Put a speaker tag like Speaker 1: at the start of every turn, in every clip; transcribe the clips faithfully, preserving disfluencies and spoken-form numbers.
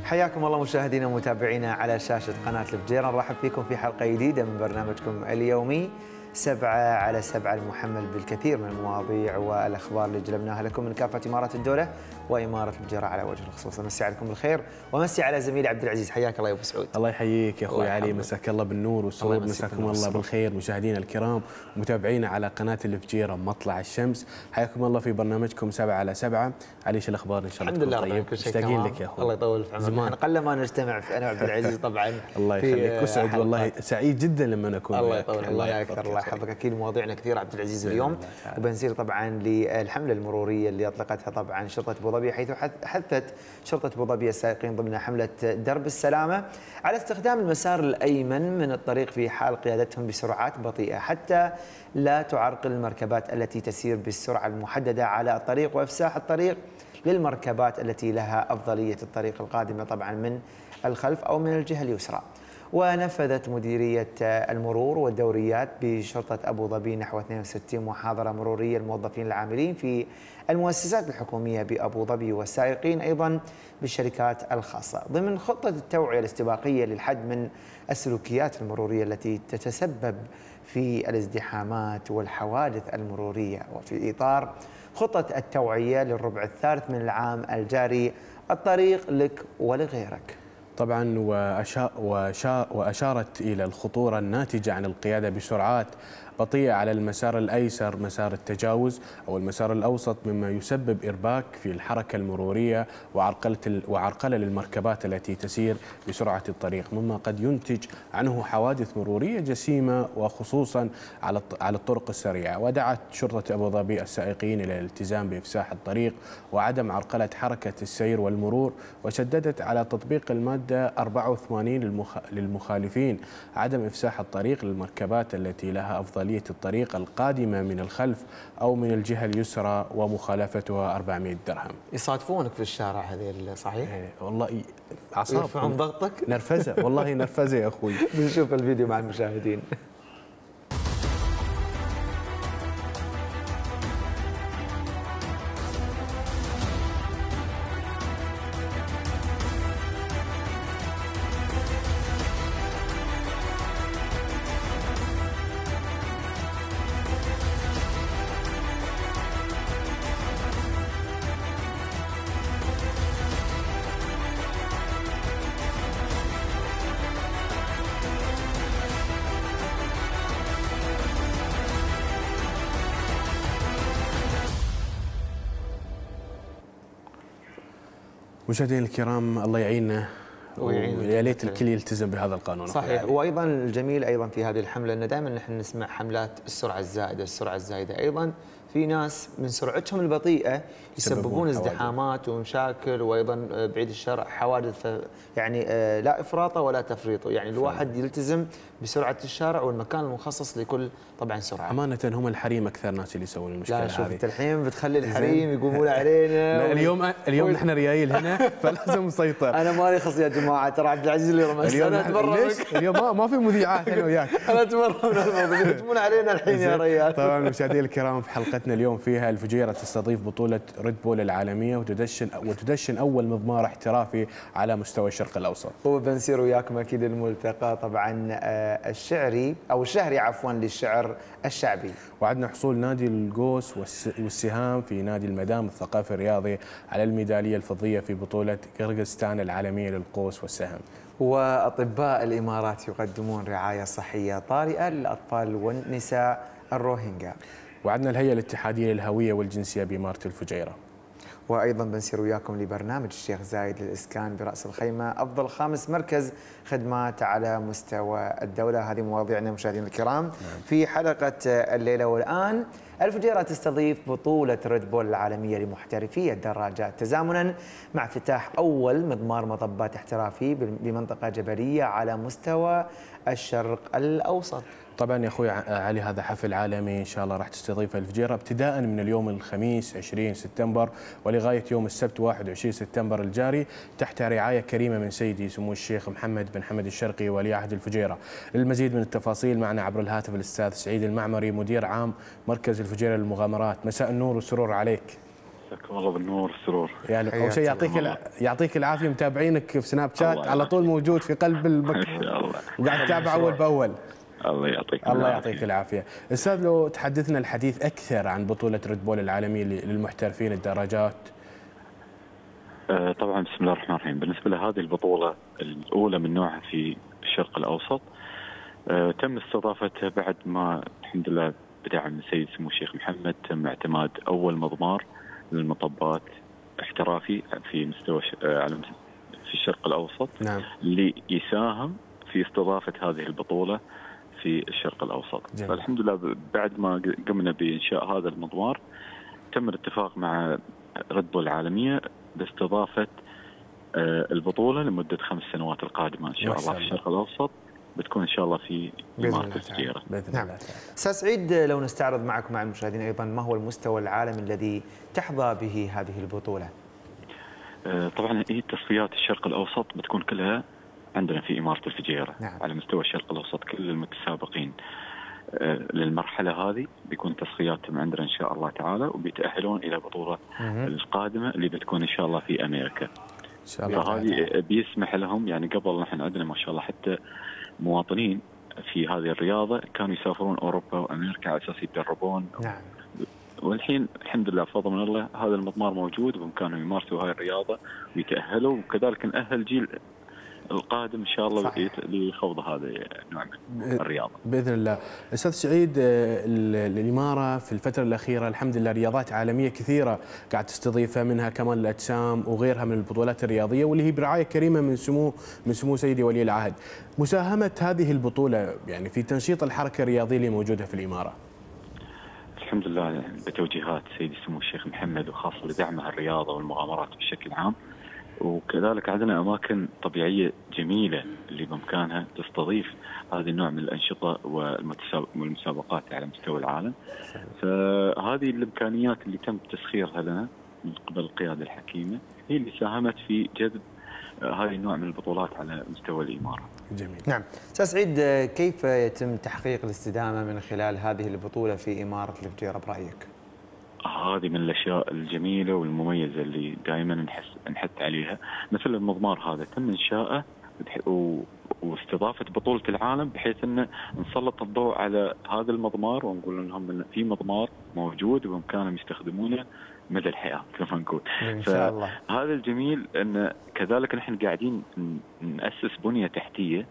Speaker 1: حياكم الله مشاهدينا ومتابعينا على شاشة قناة الفجيرة. نرحب فيكم في حلقة جديدة من برنامجكم اليومي سبعة على سبعة المحمل بالكثير من المواضيع والأخبار اللي جلبناها لكم من كافة إمارات الدولة وإمارة الفجيرة على وجه الخصوص. مسي عليكم بالخير ومسي على زميلي عبد العزيز. حياك الله يا أبو سعود.
Speaker 2: الله يحييك يا أخوي علي، مساك الله بالنور والسرور. مساكم الله بالخير مشاهدينا الكرام ومتابعينا على قناة الفجيرة مطلع الشمس. حياكم الله في برنامجكم سبعة على سبعة. علي شو الأخبار؟ إن شاء الله
Speaker 1: الحمد لله
Speaker 2: طيب. مشتاقين لك يا أخوي.
Speaker 1: الله يطول في عمرك. احنا قل ما نجتمع في أنا وعبد العزيز طبعا.
Speaker 2: الله يخليك وسعد والله سعيد جدا لما نكون.
Speaker 1: الله يطول الله أكثر. الله يحفظك. أكيد مواضيعنا كثير عبد العزيز اليوم، وبنسير طبعا للحملة المرورية اللي أطلقتها طبعا شرطة أبو ظبي، حيث حثت شرطة أبو ظبي السائقين ضمن حملة درب السلامة على استخدام المسار الأيمن من الطريق في حال قيادتهم بسرعات بطيئة حتى لا تعرقل المركبات التي تسير بالسرعة المحددة على الطريق، وإفساح الطريق للمركبات التي لها أفضلية الطريق القادمة طبعا من الخلف أو من الجهة اليسرى. ونفذت مديرية المرور والدوريات بشرطة أبو ظبي نحو اثنين وستين محاضرة مرورية للموظفين العاملين في المؤسسات الحكومية بأبو ظبي والسائقين أيضا بالشركات الخاصة ضمن خطة التوعية الاستباقية للحد من السلوكيات المرورية التي تتسبب في الازدحامات والحوادث المرورية، وفي إطار خطة التوعية للربع الثالث من العام الجاري الطريق لك ولغيرك.
Speaker 2: طبعا وأشارت إلى الخطورة الناتجة عن القيادة بسرعات بطيئة على المسار الأيسر مسار التجاوز أو المسار الأوسط، مما يسبب إرباك في الحركة المرورية وعرقلة وعرقلة للمركبات التي تسير بسرعة الطريق، مما قد ينتج عنه حوادث مرورية جسيمة وخصوصا على على الطرق السريعة. ودعت شرطة أبو ظبي السائقين إلى الالتزام بإفساح الطريق وعدم عرقلة حركة السير والمرور، وشددت على تطبيق المادة أربعة وثمانين للمخالفين عدم إفساح الطريق للمركبات التي لها أفضلية الطريق القادمة من الخلف أو من الجهة اليسرى ومخالفتها أربعمئة درهم.
Speaker 1: يصادفونك في الشارع هذيل صحيح؟
Speaker 2: إيه والله أعصاب
Speaker 1: يرفعون ضغطك؟
Speaker 2: نرفزة والله نرفزة يا أخوي.
Speaker 1: بنشوف الفيديو مع المشاهدين.
Speaker 2: مشاهدينا الكرام الله يعيننا ويا ليت الكل يلتزم بهذا القانون.
Speaker 1: صحيح. وايضا الجميل ايضا في هذه الحمله انه دائما نحن نسمع حملات السرعه الزائده السرعه الزايده، ايضا في ناس من سرعتهم البطيئه يسببون ازدحامات ومشاكل وايضا بعيد الشر حوادث، يعني لا افراط ولا تفريط، يعني الواحد يلتزم بسرعه الشارع والمكان المخصص لكل طبعا سرعه.
Speaker 2: امانه هم الحريم اكثر ناس اللي يسوون المشكله هذه.
Speaker 1: لا شوف انت الحين بتخلي الحريم يقومون علينا.
Speaker 2: لا اليوم اليوم نحن ريايل هنا فلازم نسيطر.
Speaker 1: انا مالي خص يا جماعه، ترى عبد العزيز اللي رمى
Speaker 2: اليوم انا اتبرى اليوم ما, ما في مذيعات انا وياك.
Speaker 1: انا اتبرى من الموضوع يهجمون علينا الحين يا ريال.
Speaker 2: طبعا مشاهدينا الكرام في حلقتنا اليوم فيها الفجيرة تستضيف بطولة ريد بول العالمية وتدشن وتدشن أول مضمار احترافي على مستوى الشرق الأوسط.
Speaker 1: وبنسير وياكم أكيد الملتقى طبعا الشعري أو الشهري عفوا للشعر الشعبي.
Speaker 2: وعدنا حصول نادي القوس والسهام في نادي المدام الثقافي الرياضي على الميدالية الفضية في بطولة قرغيزستان العالمية للقوس والسهم.
Speaker 1: وأطباء الإمارات يقدمون رعاية صحية طارئة للأطفال والنساء الروهينجا.
Speaker 2: وعدنا الهيئة الاتحادية للهوية والجنسية بإمارة الفجيرة.
Speaker 1: وايضا بنسير وياكم لبرنامج الشيخ زايد للاسكان براس الخيمه افضل خامس مركز خدمات على مستوى الدوله. هذه مواضيعنا مشاهدينا الكرام في حلقه الليله. والان الفجيرة تستضيف بطولة ريد بول العالمية لمحترفي الدراجات تزامنا مع افتتاح أول مضمار مطبات احترافي بمنطقة جبلية على مستوى الشرق الأوسط.
Speaker 2: طبعا يا اخوي علي هذا حفل عالمي ان شاء الله راح تستضيفه الفجيرة ابتداء من اليوم الخميس عشرين سبتمبر ولغايه يوم السبت واحد وعشرين سبتمبر الجاري تحت رعايه كريمه من سيدي سمو الشيخ محمد بن حمد الشرقي ولي عهد الفجيرة. للمزيد من التفاصيل معنا عبر الهاتف الاستاذ سعيد المعمري مدير عام مركز الفجيرة للمغامرات. مساء النور والسرور عليك.
Speaker 3: مساكم الله بالنور والسرور.
Speaker 2: يعني اول شيء يعطيك الع... يعطيك العافيه، متابعينك في سناب شات على طول موجود في قلب المك...
Speaker 3: ما شاء الله.
Speaker 2: وقاعد تتابع اول باول.
Speaker 3: الله يعطيك
Speaker 2: الله يعطيك العافيه. استاذ لو تحدثنا الحديث اكثر عن بطوله ريد بول العالميه للمحترفين الدراجات.
Speaker 3: آه طبعا بسم الله الرحمن الرحيم. بالنسبه لهذه البطوله الاولى من نوعها في الشرق الاوسط، آه تم استضافتها بعد ما الحمد لله بدعم السيد سمو الشيخ محمد تم اعتماد اول مضمار للمطبات احترافي في مستوى على في الشرق الاوسط.
Speaker 2: نعم.
Speaker 3: اللي يساهم في استضافه هذه البطوله في الشرق الاوسط. جميل. فالحمد لله بعد ما قمنا بانشاء هذا المضمار تم الاتفاق مع ريد بول العالميه باستضافه البطوله لمده خمس سنوات القادمه ان شاء الله في الشرق الاوسط، بتكون ان شاء الله في اماره الفجيره.
Speaker 1: نعم. استاذ سعيد، لو نستعرض معك مع المشاهدين ايضا، ما هو المستوى العالمي الذي تحظى به هذه البطوله؟
Speaker 3: طبعا هي تصفيات الشرق الاوسط بتكون كلها عندنا في اماره الفجيره. نعم. على مستوى الشرق الاوسط كل المتسابقين للمرحله هذه بيكون تصفياتهم عندنا ان شاء الله تعالى، وبيتاهلون الى البطوله القادمه اللي بتكون ان شاء الله في امريكا.
Speaker 2: ان شاء الله.
Speaker 3: فهذه بيسمح لهم، يعني قبل نحن عندنا ما شاء الله حتى مواطنين في هذه الرياضه كانوا يسافرون اوروبا وامريكا على اساس يتدربون.
Speaker 1: نعم.
Speaker 3: والحين الحمد لله بفضل من الله هذا المضمار موجود وبامكانهم يمارسوا هاي الرياضه ويتاهلوا، وكذلك ناهل جيل القادم ان شاء الله لخوض هذا النوع من الرياضه
Speaker 2: باذن الله. استاذ سعيد، الاماره في الفتره الاخيره الحمد لله رياضات عالميه كثيره قاعد تستضيفها، منها كمال الاجسام وغيرها من البطولات الرياضيه واللي هي برعايه كريمه من سمو من سمو سيدي ولي العهد. مساهمه هذه البطوله يعني في تنشيط الحركه الرياضيه اللي موجوده في الاماره.
Speaker 3: الحمد لله يعني بتوجيهات سيدي سمو الشيخ محمد وخاصه لدعمها الرياضه والمغامرات بشكل عام، وكذلك عندنا أماكن طبيعية جميلة اللي بإمكانها تستضيف هذا النوع من الأنشطة والمسابقات على مستوى العالم. فهذه الإمكانيات اللي تم تسخيرها لنا من قبل القيادة الحكيمة هي اللي ساهمت في جذب هذه النوع من البطولات على مستوى الإمارة.
Speaker 2: جميل.
Speaker 1: نعم. أستاذ سعيد، كيف يتم تحقيق الاستدامة من خلال هذه البطولة في إمارة الفجيرة برأيك؟
Speaker 3: هذه من الاشياء الجميله والمميزه اللي دائما نحس نحث عليها، مثل المضمار هذا تم انشائه واستضافه بطوله العالم بحيث ان نسلط الضوء على هذا المضمار ونقول لهم ان في مضمار موجود وبامكانهم يستخدمونه مدى الحياه كما نقول.
Speaker 1: ان شاء الله.
Speaker 3: فهذا الجميل ان كذلك نحن قاعدين ناسس بنيه تحتيه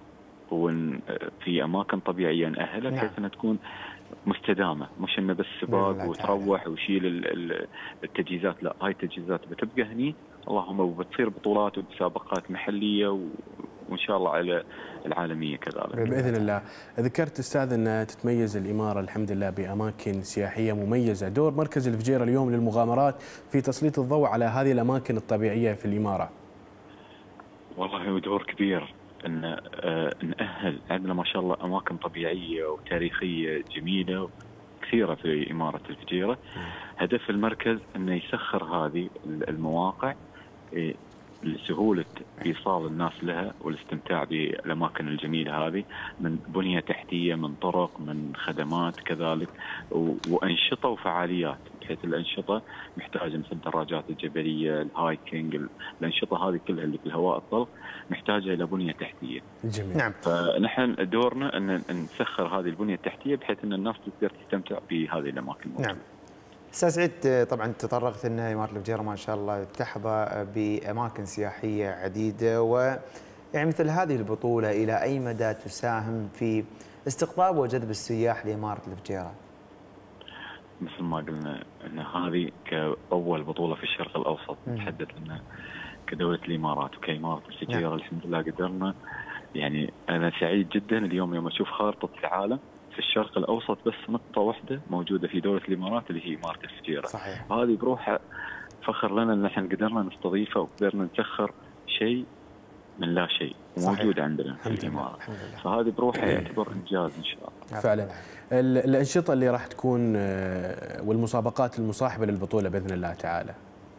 Speaker 3: وفي اماكن طبيعيه ناهلها بحيث انها تكون مستدامه، مش انه بس سباق وتروح وشيل التجهيزات، لا هاي التجهيزات بتبقى هني اللهم وبتصير بطولات ومسابقات محليه وان شاء الله على العالميه كذلك
Speaker 2: باذن الله. ذكرت استاذ ان تتميز الاماره الحمد لله باماكن سياحيه مميزه، دور مركز الفجيره اليوم للمغامرات في تسليط الضوء على هذه الاماكن الطبيعيه في الاماره.
Speaker 3: والله هو دور كبير ان نأهل، عندنا ما شاء الله اماكن طبيعيه وتاريخيه جميله كثيره في اماره الفجيره. هدف المركز انه يسخر هذه المواقع لسهوله ايصال الناس لها والاستمتاع بالاماكن الجميله هذه، من بنيه تحتيه، من طرق، من خدمات كذلك، وانشطه وفعاليات، بحيث الانشطه محتاجه مثل الدراجات الجبليه، الهايكينج، الانشطه هذه كلها اللي في الهواء الطلق محتاجه الى بنيه تحتيه.
Speaker 1: جميل. نعم.
Speaker 3: فنحن دورنا ان نسخر هذه البنيه التحتيه بحيث ان الناس تقدر تستمتع بهذه الاماكن.
Speaker 1: نعم. استاذ سعيد، طبعا تطرقت ان اماره الفجيره ما شاء الله تحظى باماكن سياحيه عديده، و يعني مثل هذه البطوله الى اي مدى تساهم في استقطاب وجذب السياح لاماره الفجيره؟
Speaker 3: مثل ما قلنا ان هذه كاول بطوله في الشرق الاوسط، نتحدث ان كدوله الامارات وكاماره الفجيره. نعم. الحمد لله قدرنا، يعني انا سعيد جدا اليوم يوم اشوف خارطه العالم في الشرق الاوسط بس نقطه واحده موجوده في دوله الامارات اللي هي اماره الفجيره.
Speaker 1: صحيح.
Speaker 3: هذه بروحها فخر لنا ان احنا قدرنا نستضيفها وقدرنا نسخر شيء من لا شيء وموجود عندنا في الامارات. فهذه بروحها يعتبر انجاز ان شاء الله.
Speaker 2: فعلا. الانشطه اللي راح تكون والمسابقات المصاحبه للبطوله باذن الله تعالى.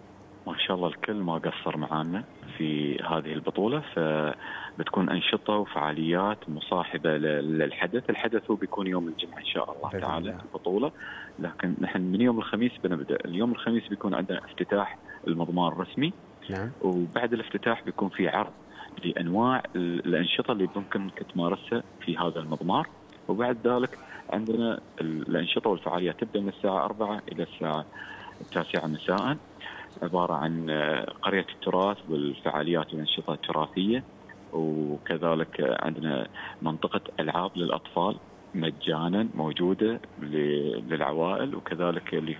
Speaker 3: ما شاء الله الكل ما قصر معانا في هذه البطولة، فبتكون أنشطة وفعاليات مصاحبة للحدث. الحدث هو بيكون يوم الجمعة إن شاء الله تعالى البطولة، لكن نحن من يوم الخميس بنبدأ. اليوم الخميس بيكون عندنا افتتاح المضمار الرسمي. نعم. وبعد الافتتاح بيكون في عرض لأنواع الأنشطة اللي ممكن تمارسها في هذا المضمار. وبعد ذلك عندنا الأنشطة والفعاليات تبدأ من الساعة أربعة إلى الساعة التاسعة مساء، عبارة عن قرية التراث والفعاليات والأنشطة التراثية. وكذلك عندنا منطقة ألعاب للأطفال مجانا موجودة للعوائل، وكذلك اللي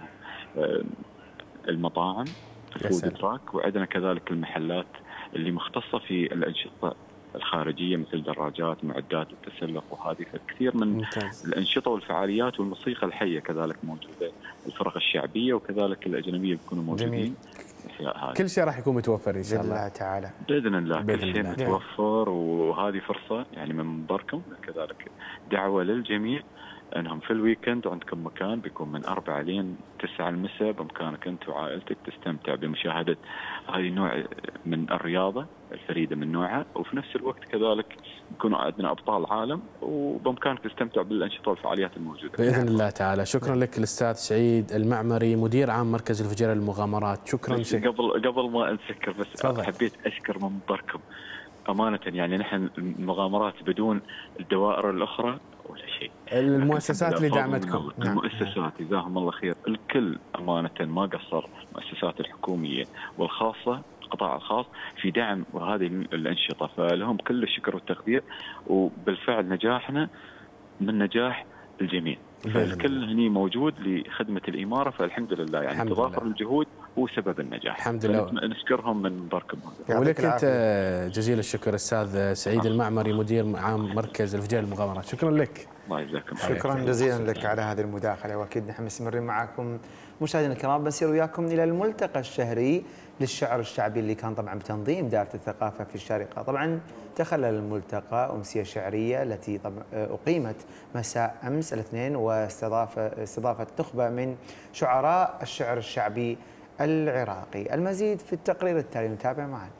Speaker 3: المطاعم فود تراك، وعندنا كذلك المحلات اللي مختصة في الأنشطة الخارجية مثل دراجات، معدات التسلق، وهذه كثير من ممتاز. الأنشطة والفعاليات والموسيقى الحية كذلك موجودة، الفرق الشعبية وكذلك الأجنبية بيكونوا موجودين.
Speaker 2: كل شيء راح يكون متوفر إن شاء الله.
Speaker 1: بإذن الله تعالى.
Speaker 3: بإذن الله كل شيء متوفر، وهذه فرصة يعني من منبركم كذلك دعوة للجميع أنهم في الويكند عندكم مكان بيكون من أربعة لين تسعة المساء، بإمكانك أنت وعائلتك تستمتع بمشاهدة هذه النوع من الرياضة الفريدة من نوعها، وفي نفس الوقت كذلك يكونوا عندنا أبطال عالم، وبإمكانك تستمتع بالأنشطة والفعاليات الموجودة
Speaker 2: بإذن الله تعالى. شكرا لك الأستاذ سعيد المعمري، مدير عام مركز الفجيرة للمغامرات. شكرا شك...
Speaker 3: قبل قبل ما نسكر بس فضل. حبيت أشكر من منبركم أمانة، يعني نحن المغامرات بدون الدوائر الأخرى ولا شيء.
Speaker 2: المؤسسات اللي دعمتكم،
Speaker 3: المؤسسات جزاهم الله خير الكل أمانة ما قصر، المؤسسات الحكومية والخاصة القطاع الخاص في دعم هذه الأنشطة، فلهم كل الشكر والتقدير. وبالفعل نجاحنا من نجاح الجميع، فالكل هني موجود لخدمة الإمارة، فالحمد لله يعني تضافر الجهود هو سبب النجاح.
Speaker 2: الحمد لله،
Speaker 3: نشكرهم من منبركم هذا.
Speaker 2: ولك أنت جزيل الشكر أستاذ سعيد المعمري، مدير عام مركز الفجيرة للمغامرات. شكرا لك.
Speaker 3: الله يجزاكم
Speaker 1: شكرا جزيلا لك على هذه المداخلة، وأكيد نحن مستمرين معكم مشاهدينا الكرام. بنسير وياكم إلى الملتقى الشهري للشعر الشعبي اللي كان طبعا بتنظيم دائرة الثقافة في الشارقة. طبعا تخلل الملتقى أمسية شعرية التي طبعا أقيمت مساء أمس الاثنين، واستضافت استضافت نخبة من شعراء الشعر الشعبي العراقي. المزيد في التقرير التالي، نتابع معا.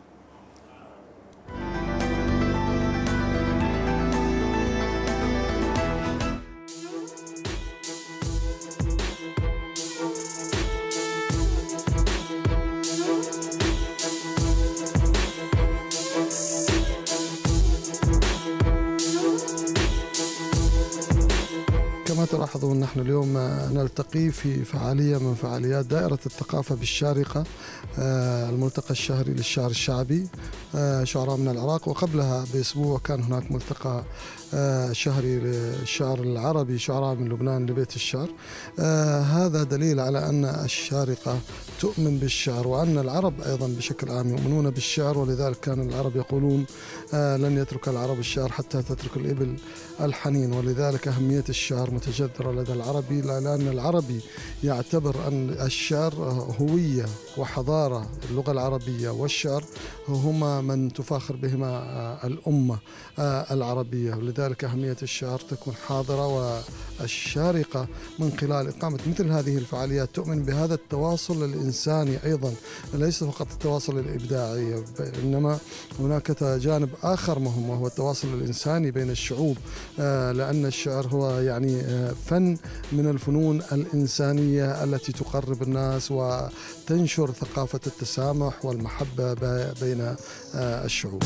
Speaker 4: كما تلاحظون نحن اليوم نلتقي في فعالية من فعاليات دائرة الثقافة بالشارقة، الملتقى الشهري للشعر الشعبي شعراء من العراق. وقبلها بأسبوع كان هناك ملتقى شهري للشعر العربي شعراء من لبنان لبيت الشعر. هذا دليل على أن الشارقة تؤمن بالشعر، وأن العرب أيضا بشكل عام يؤمنون بالشعر، ولذلك كان العرب يقولون لن يترك العرب الشعر حتى تترك الإبل الحنين. ولذلك أهمية الشعر متجذرة لدى العربي، لأن العربي يعتبر أن الشعر هوية وحضارة. اللغة العربية والشعر هما من تفاخر بهما الأمة العربية، ولذلك أهمية الشعر تكون حاضرة. والشارقة من خلال إقامة مثل هذه الفعاليات تؤمن بهذا التواصل الإنساني أيضا، ليس فقط التواصل الإبداعي، إنما هناك جانب آخر مهم وهو التواصل الإنساني بين الشعوب، لأن الشعر هو يعني فن من الفنون الإنسانية التي تقرب الناس وتنشر ثقافة التسامح والمحبة بين الشعوب.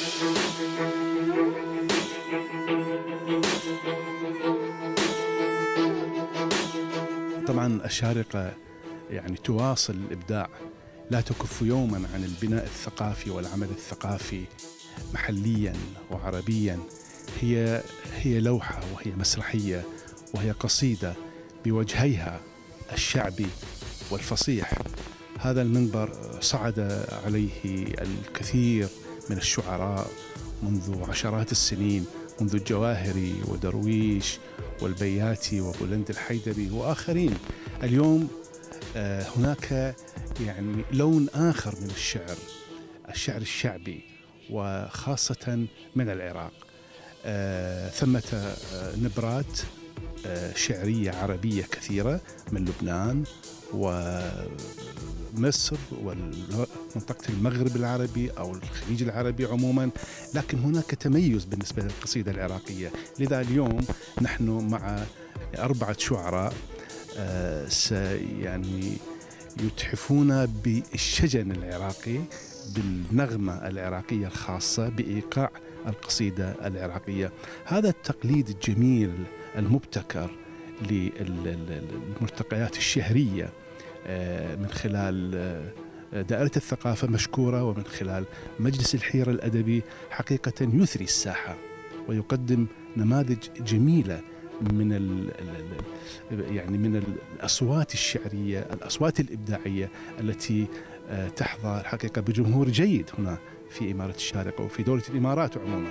Speaker 5: طبعا الشارقة يعني تواصل الإبداع، لا تكف يوما عن البناء الثقافي والعمل الثقافي محليا وعربيا. هي هي لوحة وهي مسرحية وهي قصيدة بوجهيها الشعبي والفصيح. هذا المنبر صعد عليه الكثير من الشعراء منذ عشرات السنين، منذ الجواهري ودرويش والبياتي وبولند الحيدري وآخرين. اليوم هناك يعني لون آخر من الشعر، الشعر الشعبي، وخاصة من العراق. ثمة نبرات شعرية عربية كثيرة من لبنان ومصر ومنطقة المغرب العربي أو الخليج العربي عموما، لكن هناك تميز بالنسبة للقصيدة العراقية. لذا اليوم نحن مع أربعة شعراء يعني يتحفون بالشجن العراقي، بالنغمة العراقية الخاصة، بإيقاع القصيدة العراقية. هذا التقليد الجميل المبتكر للملتقيات الشهرية من خلال دائرة الثقافة مشكورة، ومن خلال مجلس الحيرة الأدبي حقيقة يثري الساحة ويقدم نماذج جميلة من ال يعني من الأصوات الشعرية، الأصوات الإبداعية التي تحظى الحقيقة بجمهور جيد هنا في إمارة الشارقة وفي دولة الإمارات عموما.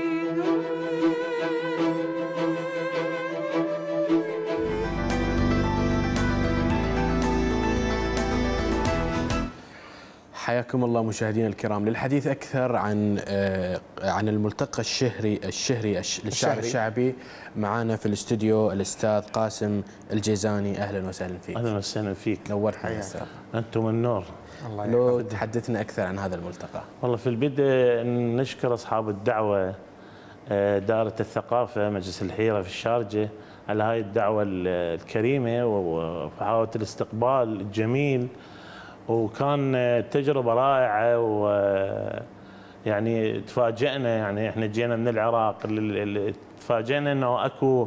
Speaker 2: حياكم الله مشاهدينا الكرام. للحديث اكثر عن عن الملتقى الشهري الشهري للشعر الشعبي معنا في الاستوديو الاستاذ قاسم الجيزاني. اهلا وسهلا فيك.
Speaker 6: اهلا وسهلا فيك.
Speaker 2: نورتنا يا استاذ.
Speaker 6: انتم النور.
Speaker 2: الله يحفظك. لو تحدثنا اكثر عن هذا الملتقى.
Speaker 6: والله في البدء نشكر اصحاب الدعوه، دائره الثقافه مجلس الحيره في الشارجه، على هاي الدعوه الكريمه وحاولت الاستقبال الجميل، وكان تجربة رائعة. ويعني تفاجئنا، يعني احنا جينا من العراق، تفاجئنا انه اكو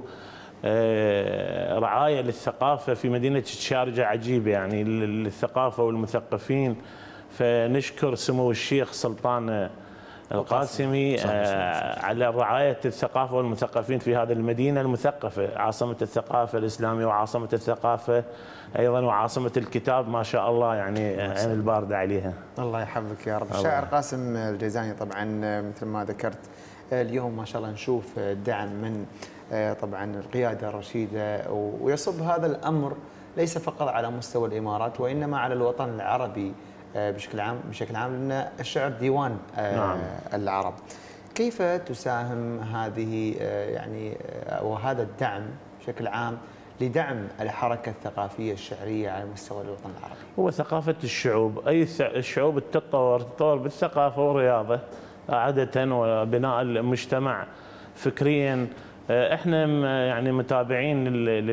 Speaker 6: رعاية للثقافة في مدينة الشارجة عجيبة، يعني للثقافة والمثقفين. فنشكر سمو الشيخ سلطان القاسمي على رعاية الثقافة والمثقفين في هذه المدينة المثقفة، عاصمة الثقافة الإسلامية وعاصمة الثقافة أيضا وعاصمة الكتاب ما شاء الله، يعني عين الباردة عليها.
Speaker 1: الله يحفظك يا رب. الشاعر قاسم الجيزاني طبعا مثل ما ذكرت اليوم ما شاء الله نشوف دعم من طبعا القيادة الرشيدة، ويصب هذا الأمر ليس فقط على مستوى الإمارات وإنما على الوطن العربي بشكل عام بشكل عام لأن الشعر ديوان نعم. العرب. كيف تساهم هذه يعني وهذا الدعم بشكل عام لدعم الحركة الثقافية الشعرية على مستوى الوطن العربي؟
Speaker 6: هو ثقافة الشعوب، أي الشعوب تتطور تتطور بالثقافة والرياضة عادة وبناء المجتمع فكريا. احنا يعني متابعين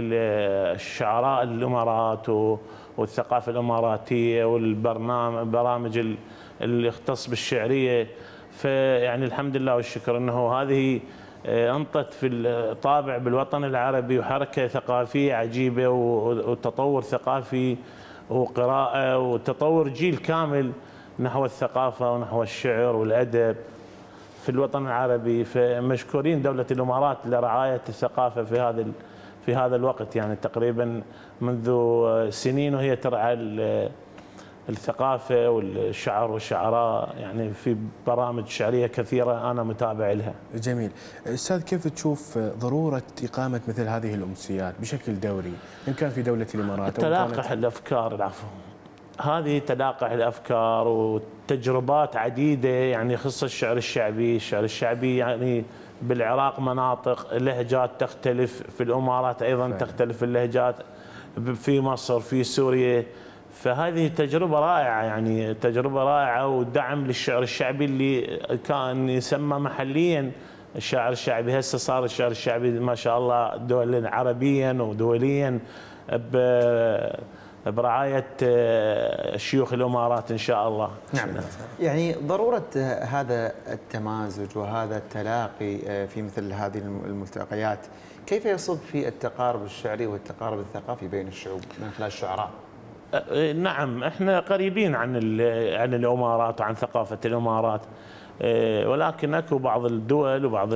Speaker 6: للشعراء الامارات والثقافه الاماراتيه والبرنامج برامج اللي يختص بالشعريه، فيعني الحمد لله والشكر انه هذه انطت في الطابع بالوطن العربي وحركه ثقافيه عجيبه وتطور ثقافي وقراءه وتطور جيل كامل نحو الثقافه ونحو الشعر والادب في الوطن العربي. فمشكورين دولة الإمارات لرعاية الثقافة في هذا في هذا الوقت، يعني تقريبا منذ سنين وهي ترعى الثقافة والشعر والشعراء، يعني في برامج شعرية كثيرة أنا متابع لها.
Speaker 2: جميل. أستاذ، كيف تشوف ضرورة إقامة مثل هذه الأمسيات بشكل دوري إن كان في دولة الإمارات؟
Speaker 6: تلاقح الأفكار، العفو، هذه تلاقح الأفكار وتجربات عديدة يعني يخص الشعر الشعبي. الشعر الشعبي يعني بالعراق مناطق لهجات تختلف، في الإمارات أيضا فعلا تختلف اللهجات، في مصر، في سوريا. فهذه تجربة رائعة، يعني تجربة رائعة ودعم للشعر الشعبي اللي كان يسمى محليا الشاعر الشعبي. هسه صار الشعر الشعبي ما شاء الله دولا عربيا ودوليا برعاية شيوخ الإمارات إن شاء الله.
Speaker 1: نعم. يعني ضرورة هذا التمازج وهذا التلاقي في مثل هذه الملتقيات كيف يصب في التقارب الشعري والتقارب الثقافي بين الشعوب من خلال الشعراء؟
Speaker 6: نعم، احنا قريبين عن عن الإمارات وعن ثقافة الإمارات، ولكن اكو بعض الدول وبعض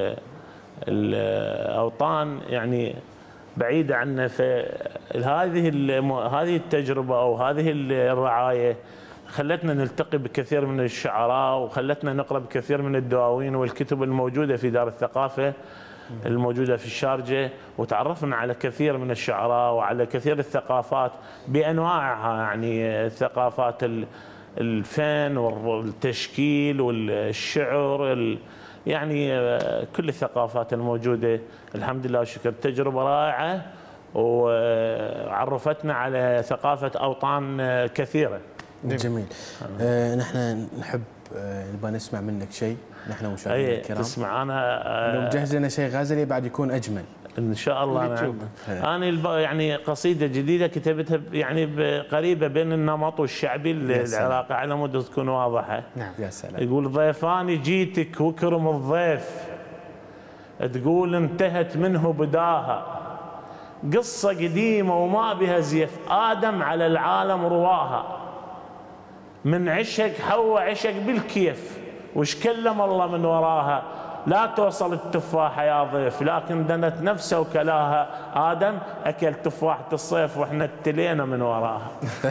Speaker 6: الأوطان يعني بعيدة عنا. فهذه هذه التجربة أو هذه الرعاية خلتنا نلتقي بكثير من الشعراء وخلتنا نقرأ بكثير من الدواوين والكتب الموجودة في دار الثقافة الموجودة في الشارجة، وتعرفنا على كثير من الشعراء وعلى كثير الثقافات بأنواعها، يعني ثقافات الفن والتشكيل والشعر يعني كل الثقافات الموجودة الحمد لله والشكر. تجربة رائعة وعرفتنا على ثقافة أوطان كثيرة.
Speaker 2: جميل. آه نحن نحب آه نبغى نسمع منك شيء نحن مشاهدينا الكرام.
Speaker 6: تسمع أنا
Speaker 2: آه لو مجهز لنا شيء غزلي بعد يكون أجمل
Speaker 6: ان شاء الله. نعم. انا يعني قصيده جديده كتبتها يعني قريبه بين النمط والشعبي العراقي على مود تكون واضحه.
Speaker 2: نعم يا سلام.
Speaker 6: يقول ضيفاني جيتك وكرم الضيف، تقول انتهت منه بداها، قصه قديمه وما بها زيف، ادم على العالم رواها، من عشق حواء عشق بالكيف، وش كلم الله من وراها، لا توصل التفاحة يا ضيف، لكن دنت نفسه وكلاها، آدم أكل تفاحة الصيف وإحنا ابتلينا من وراها.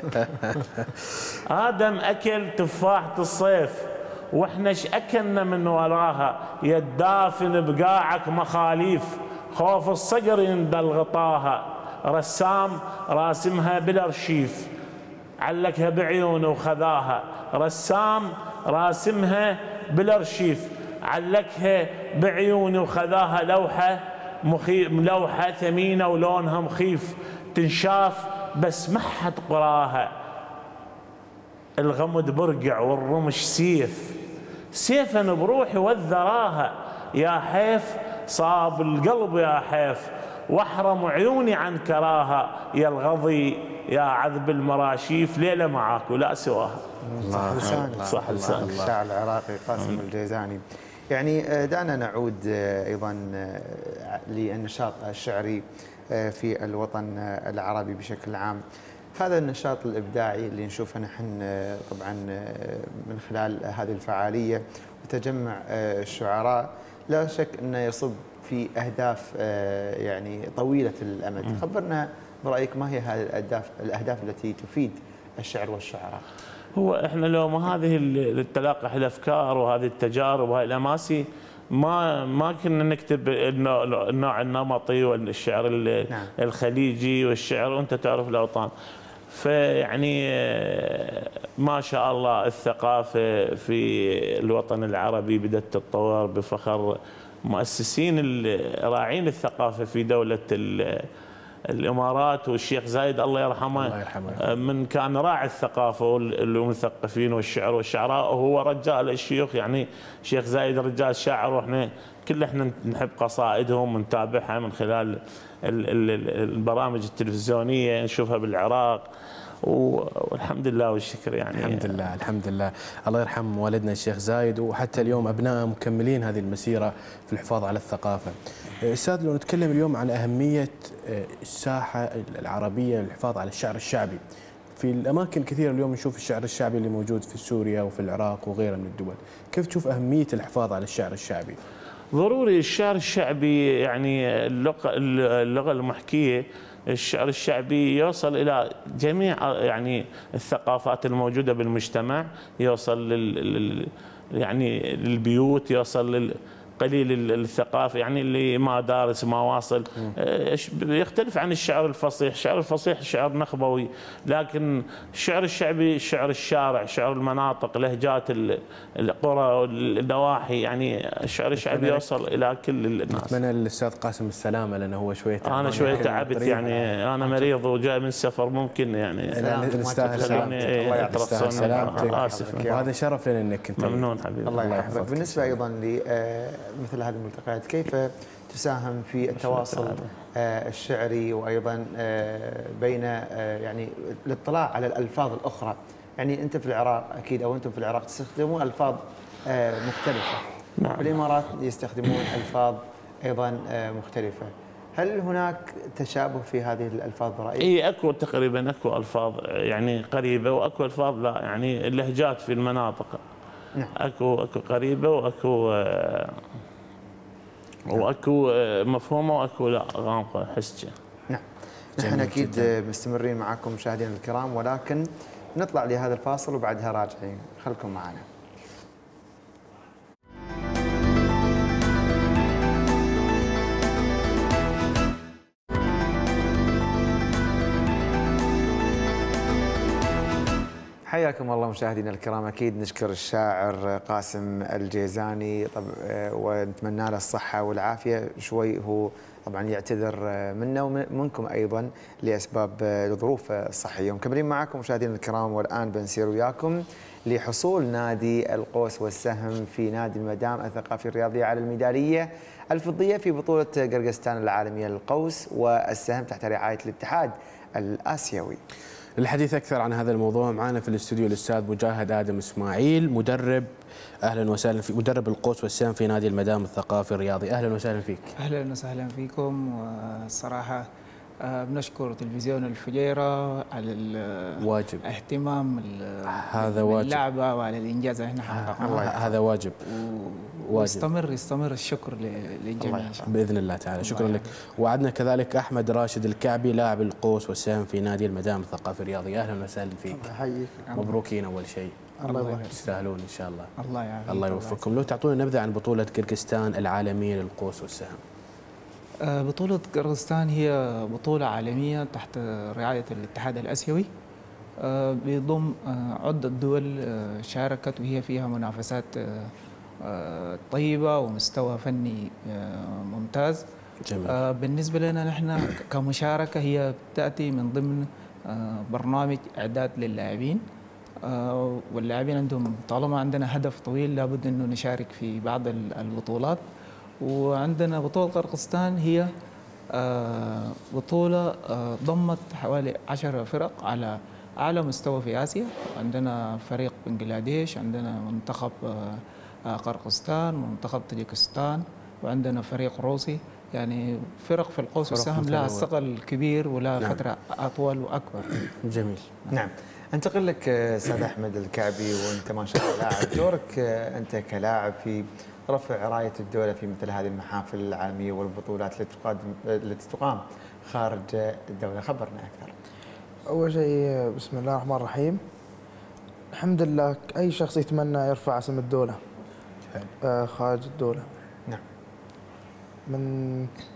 Speaker 6: آدم أكل تفاحة الصيف وإحنا ايش أكلنا من وراها، يا الدافن بقاعك مخاليف، خوف الصقر يندل غطاها، رسام راسمها بالأرشيف، علقها بعيونه وخذاها، رسام راسمها بالأرشيف، علقها بعيوني وخذاها، لوحة مخي... لوحة ثمينة ولونها مخيف، تنشاف بس ما حد قراها، الغمد برقع والرمش سيف، سيفا بروحي وذراها، يا حيف صاب القلب يا حيف، واحرم عيوني عن كراها، يا الغضي يا عذب المراشيف، ليلة معاك ولا سواها.
Speaker 1: صح لساني.
Speaker 6: صح لساني.
Speaker 1: الشاعر العراقي قاسم الجيزاني. يعني دعنا نعود أيضا للنشاط الشعري في الوطن العربي بشكل عام. هذا النشاط الإبداعي اللي نشوفه نحن طبعا من خلال هذه الفعالية وتجمع الشعراء، لا شك أنه يصب في أهداف يعني طويلة الأمد. خبرنا برأيك ما هي هذه الأهداف الأهداف التي تفيد الشعر والشعراء؟
Speaker 6: هو احنا لو ما هذه التلاقح الافكار وهذه التجارب وهذه الاماسي ما ما كنا نكتب النوع النمطي والشعر
Speaker 1: نعم.
Speaker 6: الخليجي والشعر، وانت تعرف الاوطان. فيعني ما شاء الله الثقافه في الوطن العربي بدات تتطور بفخر مؤسسين راعين الثقافه في دوله الامارات، والشيخ زايد الله يرحمه,
Speaker 2: الله يرحمه
Speaker 6: من كان راعي الثقافه والمثقفين والشعر والشعراء، وهو رجال الشيوخ. يعني الشيخ زايد رجال شاعر، واحنا كل احنا نحب قصائدهم ونتابعها من خلال البرامج التلفزيونيه نشوفها بالعراق، والحمد لله والشكر. يعني
Speaker 2: الحمد لله الحمد لله. الله يرحم والدنا الشيخ زايد، وحتى اليوم ابنائه مكملين هذه المسيره في الحفاظ على الثقافه. استاذ، لو نتكلم اليوم عن اهميه الساحه العربيه للحفاظ على الشعر الشعبي في الاماكن كثيره، اليوم نشوف الشعر الشعبي اللي موجود في سوريا وفي العراق وغيرها من الدول، كيف تشوف اهميه الحفاظ على الشعر الشعبي؟
Speaker 6: ضروري الشعر الشعبي، يعني اللغه اللغه المحكيه، الشعر الشعبي يوصل الى جميع يعني الثقافات الموجوده بالمجتمع، يوصل لل يعني للبيوت، يوصل لل قليل الثقافه، يعني اللي ما دارس ما واصل. يختلف عن الشعر الفصيح، الشعر الفصيح شعر نخبوي، لكن الشعر الشعبي شعر الشارع، شعر المناطق، لهجات القرى والنواحي، يعني الشعر الشعبي يوصل الى كل الناس.
Speaker 2: اتمنى للاستاذ قاسم السلامه، لانه هو شويه
Speaker 6: انا شويه تعبت، يعني انا مريض وجاي من السفر، ممكن يعني
Speaker 2: نستاهل سلامتك. الله يعطيك سلامتك.
Speaker 6: اسف،
Speaker 2: وهذا شرف لنا انك انت.
Speaker 6: ممنون حبيبي.
Speaker 1: الله يحفظك. بالنسبه ايضا مثل هذه الملتقيات، كيف تساهم في التواصل الشعري وايضا بين يعني الاطلاع على الالفاظ الاخرى؟ يعني انت في العراق اكيد او انتم في العراق تستخدمون الفاظ مختلفه.
Speaker 6: نعم.
Speaker 1: في الامارات يستخدمون الفاظ ايضا مختلفه. هل هناك تشابه في هذه الالفاظ برايك؟
Speaker 6: اي اكو تقريبا، اكو الفاظ يعني قريبه واكو الفاظ لا، يعني اللهجات في المناطق.
Speaker 1: نعم.
Speaker 6: اكو اكو قريبه واكو آه واكو آه مفهومه واكو لا غامضه حسجه.
Speaker 1: نعم. نحن اكيد مستمرين معكم مشاهدينا الكرام، ولكن نطلع لهذا الفاصل وبعدها راجعين، خلكم معنا. حياكم الله مشاهدينا الكرام. اكيد نشكر الشاعر قاسم الجيزاني طب ونتمنى له الصحه والعافيه. شوي هو طبعا يعتذر منا ومنكم ايضا لاسباب الظروف الصحيه. مكملين معكم مشاهدينا الكرام، والان بنسير وياكم لحصول نادي القوس والسهم في نادي المدام الثقافي الرياضي على الميداليه الفضيه في بطوله قرقستان العالميه للقوس والسهم تحت رعايه الاتحاد الاسيوي.
Speaker 2: للحديث اكثر عن هذا الموضوع معنا في الاستوديو الاستاذ مجاهد ادم اسماعيل، مدرب اهلا وسهلا في مدرب القوس والسهم في نادي المدام الثقافي الرياضي. اهلا وسهلا فيك.
Speaker 7: اهلا وسهلا فيكم. والصراحه بنشكر تلفزيون الفجيره على
Speaker 2: واجب
Speaker 7: اهتمام
Speaker 2: هذا واجب
Speaker 7: اللعبه وعلى الانجاز اللي احنا حققناه.
Speaker 2: هذا واجب
Speaker 7: ويستمر يستمر الشكر للجميع
Speaker 2: باذن الله تعالى. شكرا لك. وعدنا كذلك احمد راشد الكعبي لاعب القوس والسهم في نادي المدام الثقافي الرياضي. اهلا وسهلا فيك.
Speaker 8: الله يحييك.
Speaker 2: مبروكين اول شيء.
Speaker 7: الله يبارك.
Speaker 2: تستاهلون ان شاء الله.
Speaker 7: الله يعافيك.
Speaker 2: الله يوفقكم. لو تعطونا نبذه عن بطوله قرقستان العالميه للقوس والسهم.
Speaker 7: بطولة قرقستان هي بطولة عالمية تحت رعاية الاتحاد الآسيوي، بيضم عدة دول شاركت وهي فيها منافسات طيبة ومستوى فني ممتاز. جميل. بالنسبة لنا نحن كمشاركة هي تأتي من ضمن برنامج إعداد للاعبين، واللاعبين عندهم طالما عندنا هدف طويل لابد أنه نشارك في بعض البطولات. وعندنا بطولة قرقستان هي بطولة ضمت حوالي عشر فرق على أعلى مستوى في آسيا. عندنا فريق بنغلاديش، عندنا منتخب قرقستان، منتخب طاجيكستان، وعندنا فريق روسي. يعني فرق في القوس والسهم لها ثقل كبير ولا نعم. فترة أطول وأكبر.
Speaker 2: جميل.
Speaker 1: نعم. انتقل لك استاذ احمد الكعبي، وانت ما شاء الله لاعب. دورك انت كلاعب في رفع راية الدولة في مثل هذه المحافل العالمية والبطولات التي تقدم التي تقام خارج الدولة، خبرنا أكثر.
Speaker 8: أول شيء بسم الله الرحمن الرحيم. الحمد لله أي شخص يتمنى يرفع اسم الدولة آه خارج الدولة.
Speaker 1: نعم.
Speaker 8: من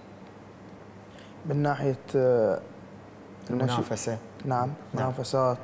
Speaker 8: من ناحية آه
Speaker 1: المنافسة.
Speaker 8: نعم. نعم منافسات،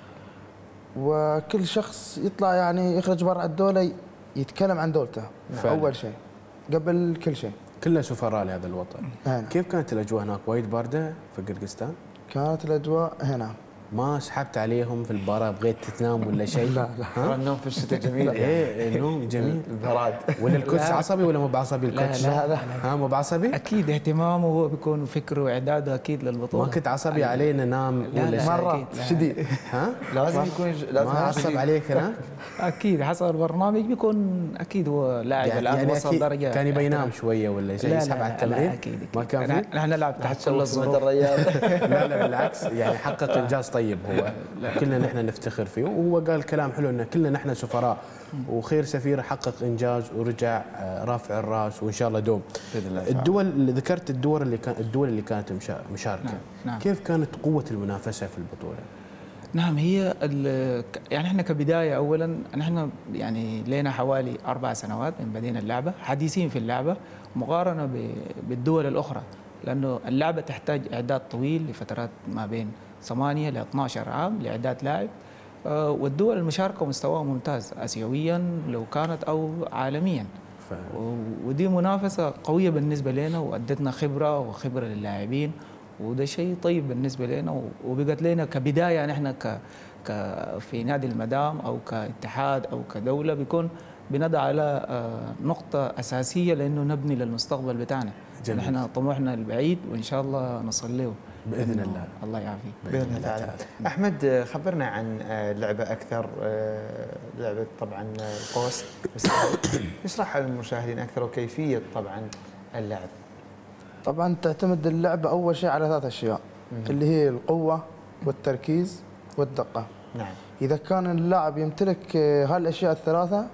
Speaker 8: وكل شخص يطلع يعني يخرج برا الدولة يتكلم عن دولته فعلا. أول شيء قبل كل شيء.
Speaker 2: كلنا سفراء لهذا الوطن.
Speaker 8: هنا.
Speaker 2: كيف كانت الأجواء هناك؟ وايد باردة في قرقستان؟
Speaker 8: كانت الأجواء هنا.
Speaker 2: ما سحبت عليهم في المباراة بغيت تنام ولا شيء؟
Speaker 8: لا لا.
Speaker 1: النوم في الشتاء جميل.
Speaker 2: ايه النوم جميل.
Speaker 1: البراد.
Speaker 2: ولا الكوتش عصبي ولا مو بعصبي الكوتش؟
Speaker 7: لا لا
Speaker 2: ها مو بعصبي؟
Speaker 7: اكيد اهتمامه هو بيكون فكره واعداده اكيد للبطوله.
Speaker 2: ما كنت عصبي علينا نام ولا شيء؟
Speaker 8: مرة شديد.
Speaker 2: ها؟
Speaker 1: لازم يكون لازم
Speaker 2: ما عصب عليك هنا؟
Speaker 7: اكيد حسب البرنامج بيكون اكيد هو لاعب
Speaker 2: يعني
Speaker 7: الان
Speaker 2: يعني
Speaker 7: وصل درجه
Speaker 2: كان يبي ينام شويه ولا شيء يسحب على التمرين؟
Speaker 7: لا اكيد
Speaker 2: ما كان في؟
Speaker 7: نحن نلعب تحت كل الظروف.
Speaker 1: الريال.
Speaker 2: لا لا بالعكس، يعني حقق انجاز طيب هو كلنا نحن نفتخر فيه. وهو قال كلام حلو ان كلنا نحن سفراء، وخير سفير حقق انجاز ورجع رافع الراس وان شاء الله دوم باذن الله. الدول اللي ذكرت الدول اللي كان الدول اللي كانت مشاركه نعم. نعم. كيف كانت قوه المنافسه في البطوله؟
Speaker 7: نعم هي يعني احنا كبدايه اولا نحن يعني لنا حوالي اربع سنوات من بدينا اللعبه، حديثين في اللعبه مقارنه بالدول الاخرى، لانه اللعبه تحتاج اعداد طويل لفترات ما بين ثمانية ل اثني عشر عام لاعداد لاعب. والدول المشاركه مستواها ممتاز اسيويا لو كانت او عالميا. ودي منافسه قويه بالنسبه لنا وادتنا خبره وخبره للاعبين، وده شيء طيب بالنسبه لنا. وبقت لنا كبدايه نحن ك في نادي المدام او كاتحاد او كدوله بيكون بندعى على نقطه اساسيه لانه نبني للمستقبل بتاعنا. نحن طموحنا البعيد وان شاء الله نصل له
Speaker 2: باذن الله.
Speaker 7: الله يعافيك
Speaker 1: باذن الله تعالى. احمد خبرنا عن لعبه اكثر، لعبه طبعا القوس، اشرح للمشاهدين اكثر وكيفيه طبعا اللعب.
Speaker 8: طبعا تعتمد اللعبه اول شيء على ثلاث اشياء اللي هي القوه والتركيز والدقه.
Speaker 1: نعم.
Speaker 8: اذا كان اللاعب يمتلك هالاشياء الثلاثه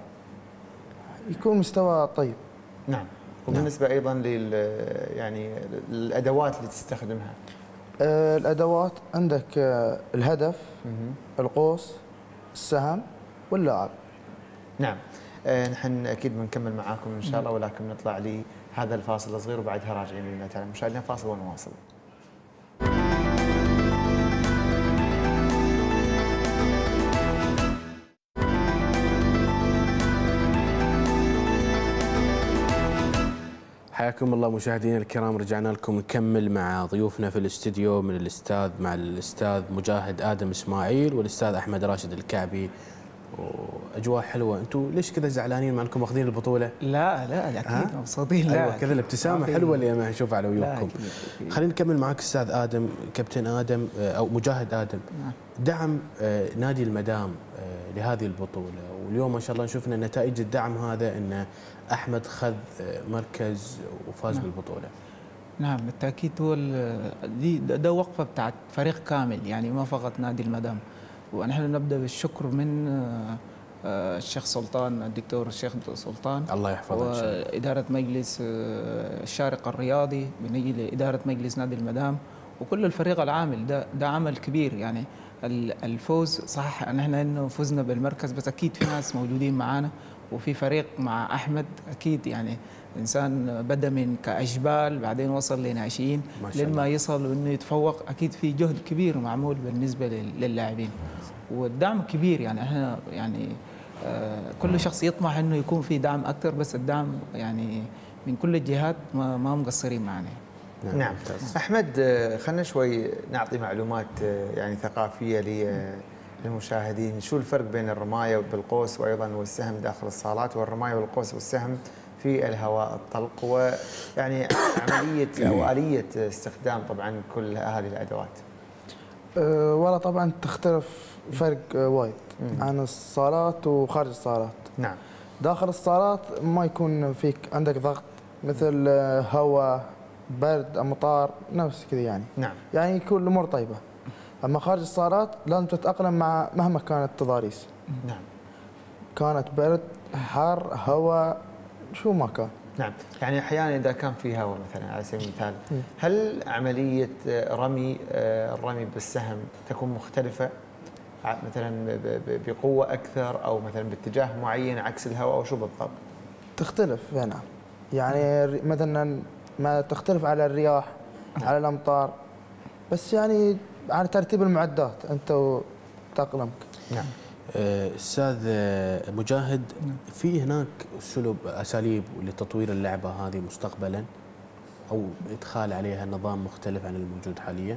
Speaker 8: يكون مستوى طيب.
Speaker 1: نعم. وبالنسبه نعم. ايضا لل يعني الادوات اللي تستخدمها.
Speaker 8: آه الادوات عندك آه الهدف، مم. القوس، السهم واللاعب.
Speaker 1: نعم. آه نحن اكيد بنكمل معاكم ان شاء الله، ولكن نطلع لهذا الفاصل الصغير وبعدها راجعين باذن الله تعالى. مشاهدينا فاصل ونواصل.
Speaker 2: حياكم الله مشاهدينا الكرام، رجعنا لكم نكمل مع ضيوفنا في الاستديو من الاستاذ مع الاستاذ مجاهد آدم إسماعيل والاستاذ أحمد راشد الكعبي. واجواء حلوه، انتم ليش كذا زعلانين مع انكم واخذين البطوله؟
Speaker 7: لا لا اكيد مبسوطين. لا
Speaker 2: ايوه كذا الابتسامه حلوه اللي ما نشوفها على وجوهكم. خلينا نكمل معك استاذ ادم، كابتن ادم او مجاهد ادم. نعم. دعم نادي المدام لهذه البطوله، واليوم ما شاء الله شفنا نتائج الدعم هذا ان احمد خذ مركز وفاز نعم. بالبطوله.
Speaker 7: نعم بالتاكيد، هو دي ده وقفه بتاعت فريق كامل، يعني ما فقط نادي المدام. ونحن نبدا بالشكر من الشيخ سلطان، الدكتور الشيخ سلطان
Speaker 2: الله يحفظه،
Speaker 7: واداره مجلس الشارقه الرياضي، بنجي لاداره مجلس نادي المدام وكل الفريق العامل. ده ده عمل كبير. يعني الفوز صح ان احنا انه فزنا بالمركز، بس اكيد في ناس موجودين معانا وفي فريق مع احمد اكيد، يعني انسان بدا من كاشبال بعدين وصل لناشئين لما يصل انه يتفوق. اكيد في جهد كبير معمول بالنسبه للاعبين والدعم كبير. يعني احنا يعني آه كل شخص يطمح انه يكون في دعم اكثر، بس الدعم يعني من كل الجهات ما, ما مقصرين معنا.
Speaker 1: نعم, نعم. احمد خلينا شوي نعطي معلومات يعني ثقافيه للمشاهدين. شو الفرق بين الرمايه بالقوس وايضا والسهم داخل الصالات، والرمايه والقوس والسهم في الهواء الطلق، ويعني عمليه او اليه استخدام طبعا كل هذه الادوات؟
Speaker 8: أه والله طبعا تختلف فرق وايد مم. عن الصالات وخارج الصالات.
Speaker 1: نعم.
Speaker 8: داخل الصالات ما يكون فيك عندك ضغط مثل هواء، برد، امطار، نفس كذا يعني.
Speaker 1: نعم.
Speaker 8: يعني يكون الامور طيبه. اما خارج الصالات لازم تتاقلم مع مهما كانت التضاريس.
Speaker 1: نعم.
Speaker 8: كانت برد، حر، هواء، شو ما كان.
Speaker 1: نعم. يعني احيانا اذا كان في هواء مثلا على سبيل المثال، هل عمليه رمي الرمي بالسهم تكون مختلفه مثلا بقوه اكثر او مثلا باتجاه معين عكس الهواء، او شو بالضبط؟
Speaker 8: تختلف. نعم. يعني مثلا ما تختلف على الرياح، على الامطار، بس يعني على ترتيب المعدات انت وتأقلمك.
Speaker 1: نعم.
Speaker 2: استاذ مجاهد، في هناك اسلوب اساليب لتطوير اللعبه هذه مستقبلا او ادخال عليها نظام مختلف عن الموجود حاليا؟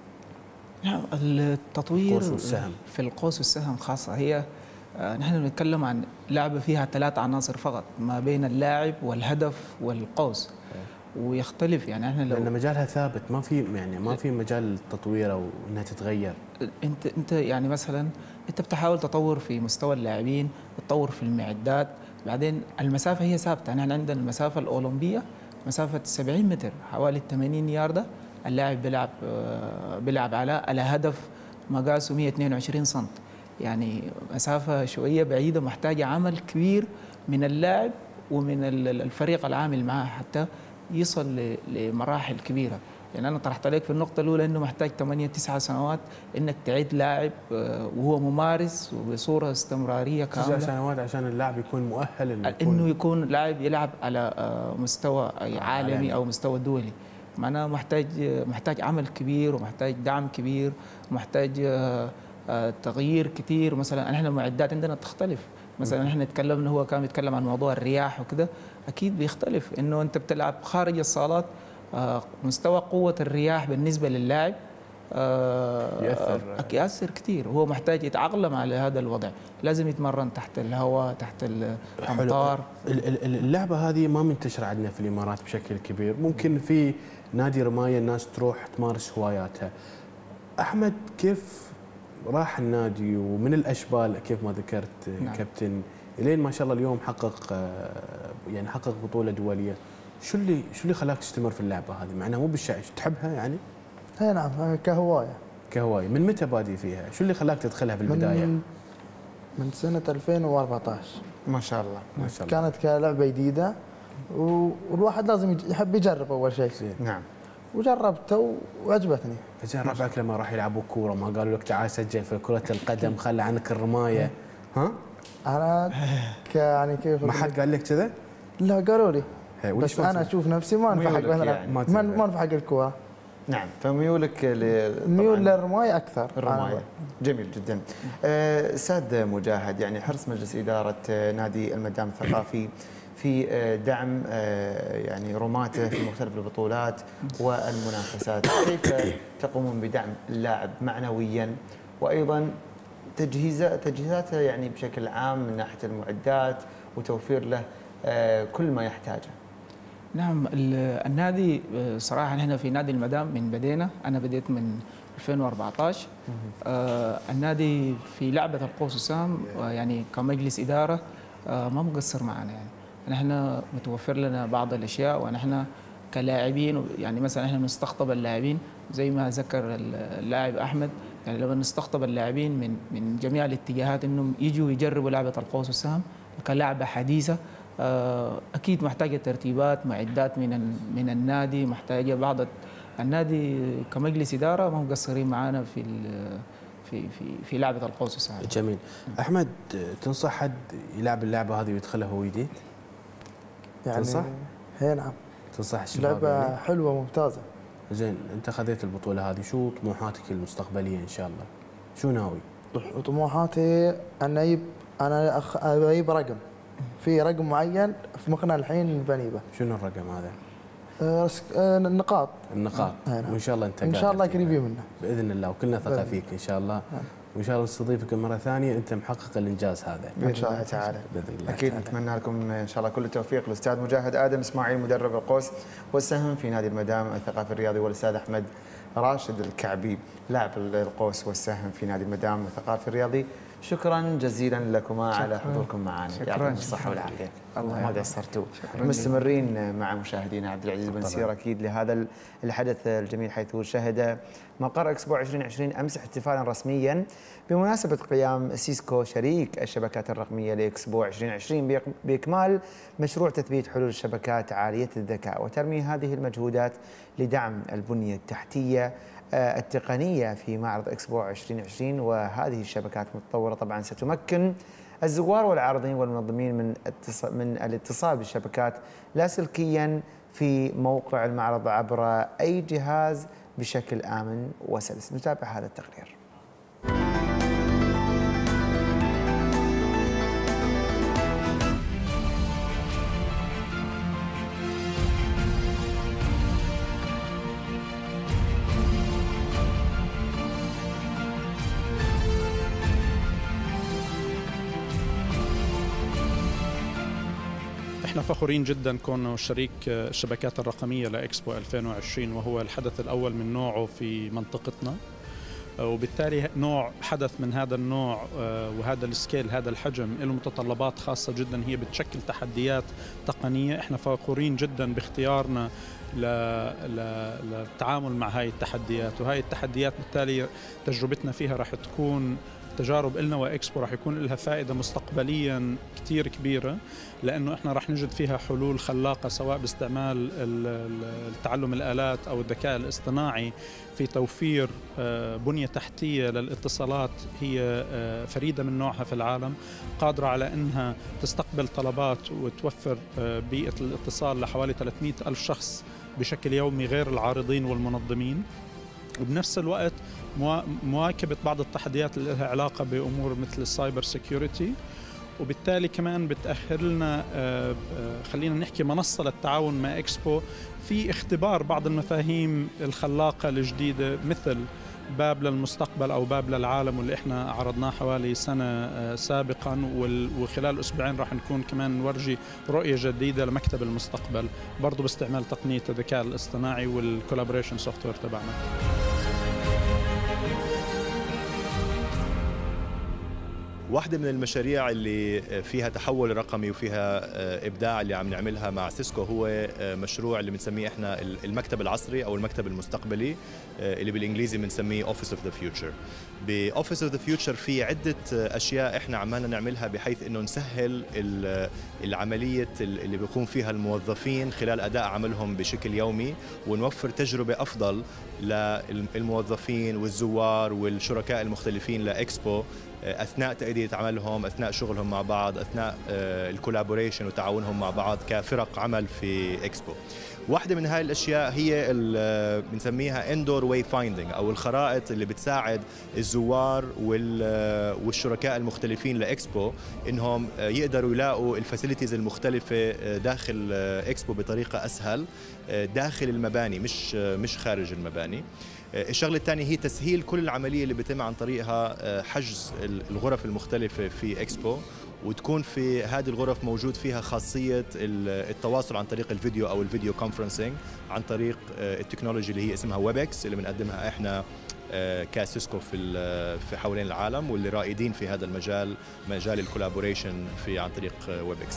Speaker 7: نعم. التطوير
Speaker 2: القوس والسهم.
Speaker 7: في القوس والسهم خاصه هي نحن نتكلم عن لعبه فيها ثلاث عناصر فقط ما بين اللاعب والهدف والقوس، ويختلف. يعني احنا لو
Speaker 2: لان مجالها ثابت، ما في يعني ما في مجال للتطوير او انها تتغير.
Speaker 7: انت انت يعني مثلا انت بتحاول تطور في مستوى اللاعبين، تطور في المعدات، بعدين المسافه هي ثابته. يعني احنا عندنا المسافه الاولمبيه مسافه سبعين متر، حوالي ثمانين ياردة. اللاعب بيلعب بيلعب على على هدف مقاسه مئة واثنين وعشرين سم، يعني مسافه شويه بعيده، محتاجه عمل كبير من اللاعب ومن الفريق العامل معه حتى يصل لمراحل كبيره. يعني انا طرحت عليك في النقطه الاولى انه محتاج ثمانية تسعة سنوات انك تعيد لاعب وهو ممارس وبصوره استمراريه كامله.
Speaker 2: تسع سنوات عشان اللاعب يكون مؤهل انه يكون,
Speaker 7: إنه يكون لاعب يلعب على مستوى عالمي او مستوى دولي. معناه محتاج محتاج عمل كبير ومحتاج دعم كبير ومحتاج تغيير كثير. مثلا احنا المعدات عندنا تختلف. مثلا احنا تكلمنا، هو كان يتكلم عن موضوع الرياح وكذا، اكيد بيختلف انه انت بتلعب خارج الصالات. مستوى قوة الرياح بالنسبة للاعب
Speaker 2: يأثر
Speaker 7: يأثر كثير، هو محتاج يتأقلم على هذا الوضع، لازم يتمرن تحت الهواء، تحت الأمطار.
Speaker 2: اللعبة هذه ما منتشرة عندنا في الإمارات بشكل كبير، ممكن في نادي رماية الناس تروح تمارس هواياتها. أحمد كيف راح النادي ومن الأشبال كيف ما ذكرت نعم. كابتن، الين ما شاء الله اليوم حقق يعني حقق بطولة دولية. شو اللي شو اللي خلاك تستمر في اللعبه هذه؟ مع انها مو بالشيء تحبها يعني؟
Speaker 8: اي نعم، كهوايه.
Speaker 2: كهوايه. من متى بادي فيها؟ شو اللي خلاك تدخلها في البدايه؟
Speaker 8: من من سنه ألفين وأربعة عشر.
Speaker 1: ما شاء الله
Speaker 2: ما شاء الله.
Speaker 8: كانت كلعبه جديده والواحد لازم يحب يجرب اول شيء.
Speaker 1: نعم.
Speaker 8: وجربته وعجبتني.
Speaker 2: زين ربعك لما راح يلعبوا كوره ما قالوا لك تعال سجل في كره القدم، خلى عنك الرمايه؟ ها؟
Speaker 8: انا يعني كيف
Speaker 2: ما حد قال لك كذا؟
Speaker 8: لا قالوا لي،
Speaker 1: بس
Speaker 8: انا اشوف نفسي ما انفع حق يعني ما ما انفع حق الكوره.
Speaker 1: نعم. فميولك
Speaker 8: ميول للرمايه اكثر.
Speaker 1: الرمايه. جميل جدا. استاذ مجاهد، يعني حرص مجلس اداره نادي المدام الثقافي في دعم يعني رماته في مختلف البطولات والمنافسات، كيف تقومون بدعم اللاعب معنويا وايضا تجهيزه تجهيزاته يعني بشكل عام من ناحيه المعدات وتوفير له كل ما يحتاجه؟
Speaker 7: نعم، النادي صراحه نحن في نادي المدام من بدينا، انا بديت من ألفين وأربعة عشر. آه النادي في لعبه القوس والسهم آه يعني كمجلس اداره آه ما مقصر معنا، يعني نحن متوفر لنا بعض الاشياء، ونحن كلاعبين يعني مثلا احنا بنستقطب اللاعبين زي ما ذكر اللاعب احمد، يعني لما نستقطب اللاعبين من من جميع الاتجاهات انهم يجوا يجربوا لعبه القوس والسهم كلعبه حديثه. اكيد محتاجه ترتيبات معدات من من النادي، محتاجه بعض النادي كمجلس اداره ما مقصرين معانا في في في في لعبه القوس والسهم.
Speaker 2: جميل. احمد، تنصح حد يلعب اللعبه هذه ويدخلها هو جديد؟
Speaker 8: يعني
Speaker 2: تنصح؟
Speaker 8: هي نعم.
Speaker 2: تنصح الشباب؟
Speaker 8: لعبه
Speaker 2: يعني؟
Speaker 8: حلوه ممتازه.
Speaker 2: زين، انت خذيت البطوله هذه، شو طموحاتك المستقبليه ان شاء الله؟ شو ناوي؟
Speaker 8: طموحاتي ان اجيب انا أخ... اجيب رقم، في رقم معين في مقنع الحين بنيبه.
Speaker 2: شنو الرقم هذا؟
Speaker 8: أه أه النقاط.
Speaker 2: النقاط.
Speaker 8: نعم.
Speaker 2: وان شاء الله انت
Speaker 8: ان شاء الله قريبين منه
Speaker 2: باذن الله، وكلنا ثقه فيك ان شاء الله. نعم. وان شاء الله نستضيفك مره ثانيه، انت محقق الانجاز هذا
Speaker 1: باذن الله تعالى.
Speaker 2: باذن الله
Speaker 1: اكيد
Speaker 2: تعالى.
Speaker 1: نتمنى لكم ان شاء الله كل التوفيق. الاستاذ مجاهد ادم اسماعيل مدرب القوس والسهم في نادي المدام الثقافي الرياضي، والاستاذ احمد راشد الكعبي لاعب القوس والسهم في نادي المدام الثقافي الرياضي. شكرا جزيلا لكما شكرا. على حضوركم معنا، يعطيكم الصحه والعافيه. الله ما قصرتوا. مستمرين مع مشاهدينا عبد العزيز بن سير اكيد لهذا الحدث الجميل، حيث شهد مقر اكسبو ألفين وعشرين امس احتفالا رسميا بمناسبه قيام سيسكو شريك الشبكات الرقميه لاكسبو ألفين وعشرين باكمال مشروع تثبيت حلول الشبكات عاليه الذكاء، وترمي هذه المجهودات لدعم البنيه التحتيه التقنيه في معرض اكسبو ألفين وعشرين. وهذه الشبكات المتطوره طبعا ستمكن الزوار والعارضين والمنظمين من من الاتصال بالشبكات لاسلكيا في موقع المعرض عبر اي جهاز بشكل امن وسلس. نتابع هذا التقرير.
Speaker 9: احنا فخورين جدا كونه شريك الشبكات الرقميه لاكسبو ألفين وعشرين، وهو الحدث الاول من نوعه في منطقتنا، وبالتالي نوع حدث من هذا النوع وهذا السكيل هذا الحجم له متطلبات خاصه جدا، هي بتشكل تحديات تقنيه. احنا فخورين جدا باختيارنا للتعامل مع هاي التحديات، وهاي التحديات بالتالي تجربتنا فيها راح تكون تجارب إلنا وإكسبو راح يكون لها فائدة مستقبليا كتير كبيرة، لأنه إحنا راح نجد فيها حلول خلاقة سواء باستعمال التعلم الآلات أو الذكاء الاصطناعي في توفير بنية تحتية للاتصالات هي فريدة من نوعها في العالم، قادرة على أنها تستقبل طلبات وتوفر بيئة الاتصال لحوالي ثلاثمئة ألف شخص بشكل يومي غير العارضين والمنظمين، وبنفس الوقت مواكبة بعض التحديات اللي لها علاقة بأمور مثل السايبر سيكيورتي، وبالتالي كمان بتأهل لنا خلينا نحكي منصة للتعاون مع إكسبو في اختبار بعض المفاهيم الخلاقة الجديدة مثل باب للمستقبل أو باب للعالم، واللي إحنا عرضناه حوالي سنة سابقا، وخلال أسبوعين راح نكون كمان نورجي رؤية جديدة لمكتب المستقبل برضو باستعمال تقنية الذكاء الاصطناعي والكولابوريشن سوفت وير تبعنا.
Speaker 10: واحدة من المشاريع اللي فيها تحول رقمي وفيها إبداع اللي عم نعملها مع سيسكو هو مشروع اللي بنسميه إحنا المكتب العصري أو المكتب المستقبلي، اللي بالإنجليزي بنسميه Office of the Future. بOffice of the Future في عدة أشياء إحنا عمالنا نعملها بحيث إنه نسهل العملية اللي بيقوم فيها الموظفين خلال أداء عملهم بشكل يومي، ونوفر تجربة أفضل للموظفين والزوار والشركاء المختلفين لإكسبو اثناء تاديه عملهم، اثناء شغلهم مع بعض، اثناء الكولابوريشن وتعاونهم مع بعض كفرق عمل في اكسبو. واحدة من هاي الأشياء هي اللي بنسميها اندور واي فايندينج، أو الخرائط اللي بتساعد الزوار والشركاء المختلفين لإكسبو إنهم يقدروا يلاقوا الفاسيلتيز المختلفة داخل إكسبو بطريقة أسهل داخل المباني، مش مش خارج المباني. الشغله الثانيه هي تسهيل كل العمليه اللي بيتم عن طريقها حجز الغرف المختلفه في اكسبو، وتكون في هذه الغرف موجود فيها خاصيه التواصل عن طريق الفيديو او الفيديو كونفرنسينج عن طريق التكنولوجي اللي هي اسمها ويبكس اللي بنقدمها احنا كسيسكو في في حوالين العالم، واللي رائدين في هذا المجال، مجال الكولابوريشن في عن طريق ويبكس.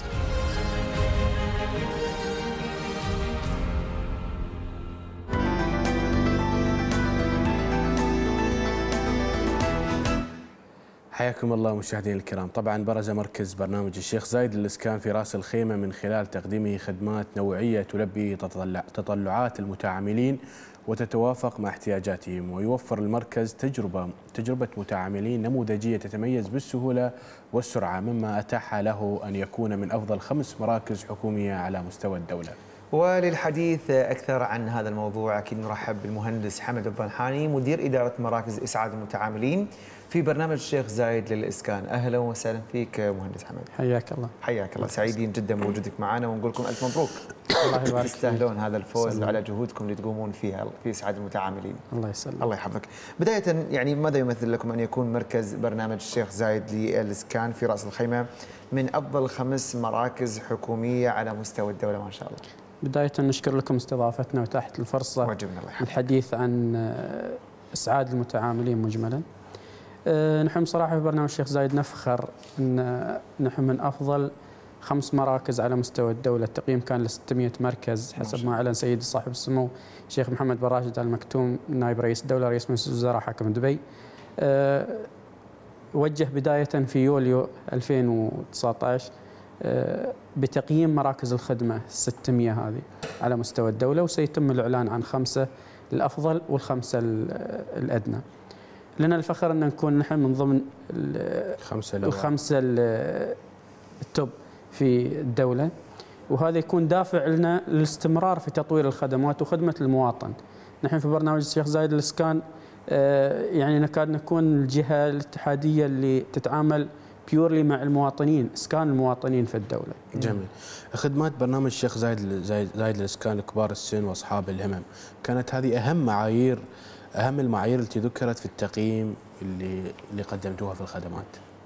Speaker 2: حياكم الله مشاهدينا الكرام. طبعا برز مركز برنامج الشيخ زايد للإسكان في رأس الخيمة من خلال تقديمه خدمات نوعية تلبي تطلعات المتعاملين وتتوافق مع احتياجاتهم، ويوفر المركز تجربة تجربة متعاملين نموذجية تتميز بالسهولة والسرعة، مما أتاح له أن يكون من أفضل خمس مراكز حكومية على مستوى الدولة.
Speaker 1: وللحديث أكثر عن هذا الموضوع أكيد نرحب بالمهندس حمد الضنحاني، مدير إدارة مراكز إسعاد المتعاملين في برنامج الشيخ زايد للإسكان. أهلا وسهلا فيك مهندس حمد.
Speaker 11: حياك الله.
Speaker 1: حياك الله، سعيدين جدا بوجودك معنا ونقول لكم ألف مبروك.
Speaker 11: الله يبارك فيك.
Speaker 1: تستاهلون هذا الفوز سلام. على جهودكم اللي تقومون فيها في إسعاد المتعاملين.
Speaker 11: الله يسلمك.
Speaker 1: الله يحفظك. بداية يعني ماذا يمثل لكم أن يكون مركز برنامج الشيخ زايد للإسكان في رأس الخيمة من أفضل خمس مراكز حكومية على مستوى الدولة ما شاء الله؟
Speaker 11: بداية نشكر لكم استضافتنا وتاحة الفرصة الحديث عن إسعاد المتعاملين مجملا. نحن بصراحة في برنامج الشيخ زايد نفخر أن نحن من أفضل خمس مراكز على مستوى الدولة. التقييم كان ل ستمئة مركز حسب ما أعلن سيدي صاحب السمو الشيخ محمد بن راشد آل مكتوم نائب رئيس الدولة رئيس مجلس الوزراء حاكم دبي. وجه بداية في يوليو ألفين وتسعة عشر بتقييم مراكز الخدمة ستمئة هذه على مستوى الدولة، وسيتم الإعلان عن خمسة الأفضل والخمسة الأدنى. لنا الفخر أن نكون نحن من ضمن
Speaker 2: الخمسة
Speaker 11: الخمسة التوب في الدولة، وهذا يكون دافع لنا للاستمرار في تطوير الخدمات وخدمة المواطن. نحن في برنامج الشيخ زايد للإسكان يعني نكاد نكون الجهة الاتحادية اللي تتعامل بيورلي مع المواطنين، اسكان المواطنين في الدوله.
Speaker 2: جميل. خدمات برنامج الشيخ زايد زايد, زايد للاسكان كبار السن واصحاب الهمم، كانت هذه اهم معايير اهم المعايير التي ذكرت في التقييم اللي اللي قدمتوها في الخدمات؟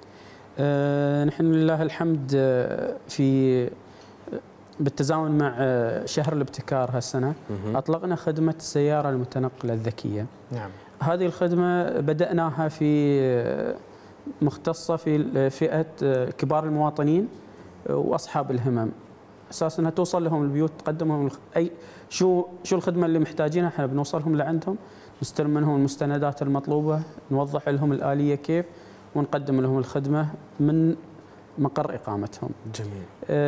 Speaker 11: أه نحن لله الحمد في بالتزامن مع شهر الابتكار هالسنه اطلقنا خدمه السياره المتنقله الذكيه.
Speaker 1: نعم.
Speaker 11: هذه الخدمه بداناها في مختصة في فئة كبار المواطنين وأصحاب الهمم، أساس أنها توصل لهم البيوت، تقدم لهم أي شو شو الخدمة اللي محتاجينها، احنا بنوصلهم لعندهم، نستلم منهم المستندات المطلوبة، نوضح لهم الآلية كيف، ونقدم لهم الخدمة من مقر إقامتهم.
Speaker 2: جميل.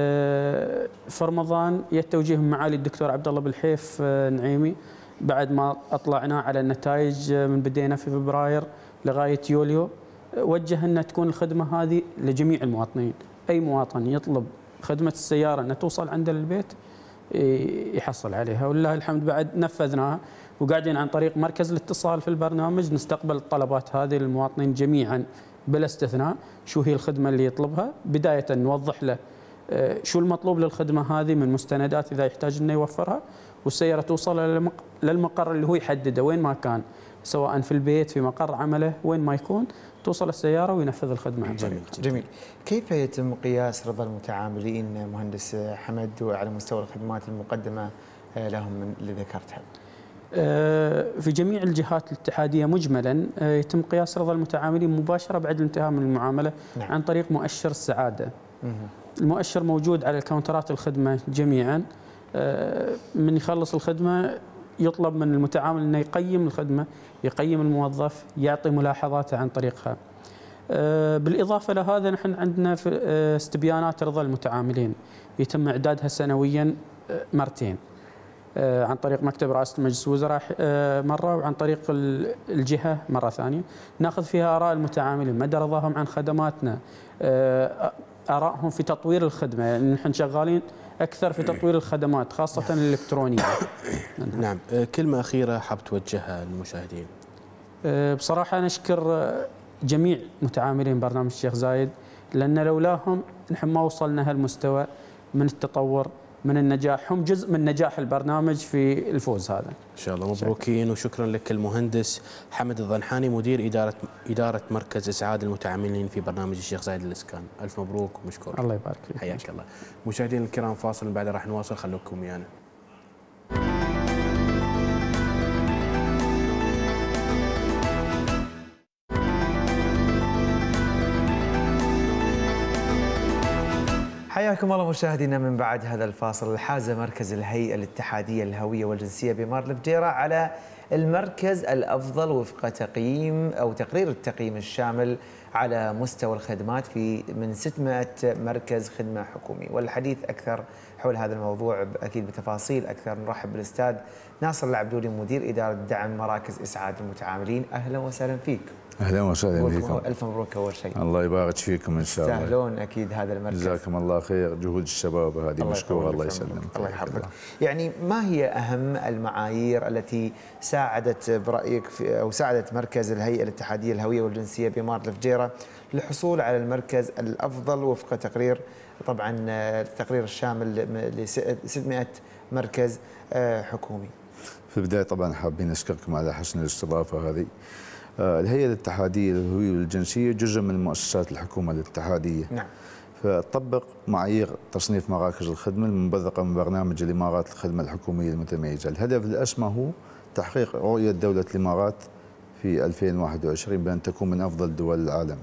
Speaker 11: في رمضان يتوجيه معالي الدكتور عبد الله بالحيف نعيمي بعد ما أطلعنا على النتائج من بدينا في فبراير لغاية يوليو، وجه أن تكون الخدمة هذه لجميع المواطنين. أي مواطن يطلب خدمة السيارة أن توصل عنده للبيت يحصل عليها، ولله الحمد بعد نفذناها، وقاعدين عن طريق مركز الاتصال في البرنامج نستقبل الطلبات هذه للمواطنين جميعا بلا استثناء. شو هي الخدمة اللي يطلبها؟ بداية نوضح له شو المطلوب للخدمة هذه من مستندات إذا يحتاج أنه يوفرها، والسيارة توصل للمقر اللي هو يحدده وين ما كان، سواء في البيت في مقر عمله وين ما يكون، توصل السيارة وينفذ الخدمة عن
Speaker 1: جميل. جميل. كيف يتم قياس رضا المتعاملين مهندس حمد على مستوى الخدمات المقدمة لهم من اللي ذكرتها؟
Speaker 11: في جميع الجهات الاتحادية مجملا يتم قياس رضا المتعاملين مباشرة بعد الانتهاء من المعاملة. نعم. عن طريق مؤشر السعادة. مه. المؤشر موجود على الكاونترات الخدمة جميعا. من يخلص الخدمة يطلب من المتعامل أنه يقيم الخدمة، يقيم الموظف، يعطي ملاحظاته عن طريقها. بالإضافة لهذا نحن عندنا في استبيانات رضا المتعاملين يتم إعدادها سنويا مرتين. عن طريق مكتب رئاسة مجلس الوزراء مرة، وعن طريق الجهة مرة ثانية، ناخذ فيها آراء المتعاملين، مدى رضاهم عن خدماتنا، آرائهم في تطوير الخدمة، يعني نحن شغالين أكثر في تطوير الخدمات خاصة الإلكترونية.
Speaker 2: نعم، كلمة أخيرة حاب توجهها للمشاهدين.
Speaker 11: بصراحة نشكر جميع متعاملين برنامج الشيخ زايد، لأن لولاهم نحن ما وصلنا هالمستوى من التطور، من النجاح. هم جزء من نجاح البرنامج في الفوز هذا.
Speaker 2: إن شاء الله مبروكين، وشكرا لك المهندس حمد الضنحاني مدير إدارة إدارة مركز إسعاد المتعاملين في برنامج الشيخ زايد للإسكان. ألف مبروك ومشكور.
Speaker 11: الله يبارك فيك.
Speaker 2: حياك الله. مشاهدينا الكرام، فاصل بعد راح نواصل، خلوكم ويانا.
Speaker 1: حياكم الله مشاهدينا من بعد هذا الفاصل. حاز مركز الهيئة الاتحادية للهوية والجنسية بمار الفجيرة على المركز الأفضل وفق تقييم أو تقرير التقييم الشامل على مستوى الخدمات في من ستمائة مركز خدمة حكومي. والحديث أكثر حول هذا الموضوع أكيد بتفاصيل أكثر نرحب بالأستاذ ناصر العبدولي مدير إدارة دعم مراكز إسعاد المتعاملين. أهلا وسهلا فيك.
Speaker 12: اهلا وسهلا بكم.
Speaker 1: الف مبروك اول شيء.
Speaker 12: الله يبارك فيكم ان شاء الله.
Speaker 1: تستاهلون اكيد هذا المركز.
Speaker 12: جزاكم الله خير، جهود الشباب هذه مشكوره. الله يسلمك.
Speaker 1: الله يحفظك. يعني ما هي اهم المعايير التي ساعدت برايك في او ساعدت مركز الهيئه الاتحاديه للهويه والجنسيه بمار الفجيره للحصول على المركز الافضل وفق تقرير طبعا التقرير الشامل ل ستمائة مركز حكومي؟
Speaker 12: في البدايه طبعا حابين نشكركم على حسن الاستضافه هذه. الهيئة الاتحادية للهوية والجنسية جزء من مؤسسات الحكومة الاتحادية.
Speaker 1: نعم.
Speaker 12: فتطبق معايير تصنيف مراكز الخدمة المنبثقة من برنامج الإمارات الخدمة الحكومية المتميزة. الهدف الأسمى هو تحقيق رؤية دولة الإمارات في ألفين وواحد وعشرين بأن تكون من أفضل دول العالم.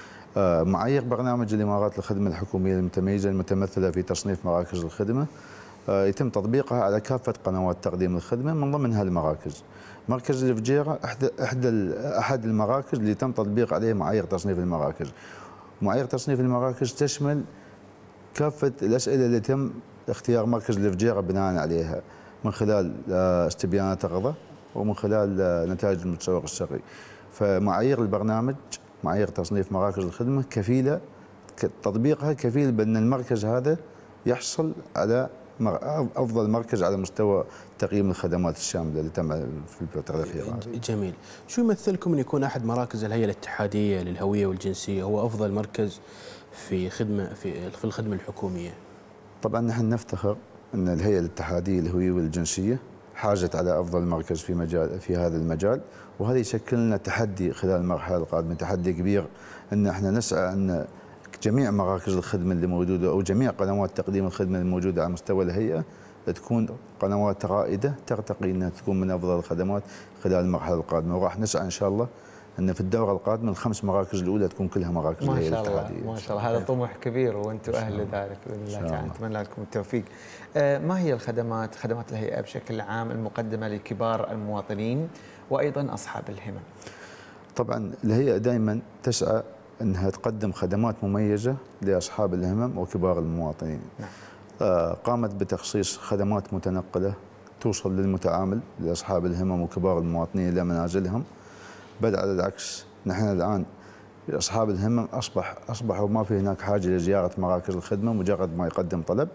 Speaker 12: معايير برنامج الإمارات الخدمة الحكومية المتميزة المتمثلة في تصنيف مراكز الخدمة يتم تطبيقها على كافة قنوات تقديم الخدمة من ضمنها المراكز. مركز الفجيرة احدى احدى احد المراكز اللي تم تطبيق عليه معايير تصنيف المراكز. معايير تصنيف المراكز تشمل كافة الأسئلة اللي تم اختيار مركز الفجيرة بناء عليها من خلال استبيانات الرضا ومن خلال نتائج المتسوق الشرعي. فمعايير البرنامج معايير تصنيف مراكز الخدمة كفيلة تطبيقها كفيل بأن المركز هذا يحصل على أفضل مركز على مستوى تقييم الخدمات الشاملة اللي تم في الفترة الأخيرة.
Speaker 2: جميل. شو يمثلكم أن يكون أحد مراكز الهيئة الاتحادية للهوية والجنسية هو أفضل مركز في خدمة في في الخدمة الحكومية؟
Speaker 12: طبعا نحن نفتخر أن الهيئة الاتحادية للهوية والجنسية حازت على أفضل مركز في مجال في هذا المجال، وهذا يشكل لنا تحدي خلال المرحلة القادمة، تحدي كبير أن احنا نسعى أن جميع مراكز الخدمة اللي موجودة أو جميع قنوات تقديم الخدمة الموجودة على مستوى الهيئة تكون قنوات رائدة ترتقي أنها تكون من أفضل الخدمات خلال المرحلة القادمة، وراح نسعى إن شاء الله أن في الدورة القادمة الخمس مراكز الأولى تكون كلها مراكز الهيئة الاتحادية.
Speaker 1: ما شاء الله، هذا طموح كبير وأنتم أهل ذلك بإذن الله تعالى. نتمنى لكم التوفيق. آه ما هي الخدمات خدمات الهيئة بشكل عام المقدمة لكبار المواطنين وأيضا أصحاب الهمم؟
Speaker 12: طبعا الهيئة دائما تسعى أنها تقدم خدمات مميزة لأصحاب الهمم وكبار المواطنين.
Speaker 1: نعم.
Speaker 12: آه قامت بتخصيص خدمات متنقلة توصل للمتعامل لأصحاب الهمم وكبار المواطنين إلى منازلهم، بل على العكس نحن الآن أصحاب الهمم أصبح أصبحوا ما في هناك حاجة لزيارة مراكز الخدمة، مجرد ما يقدم طلب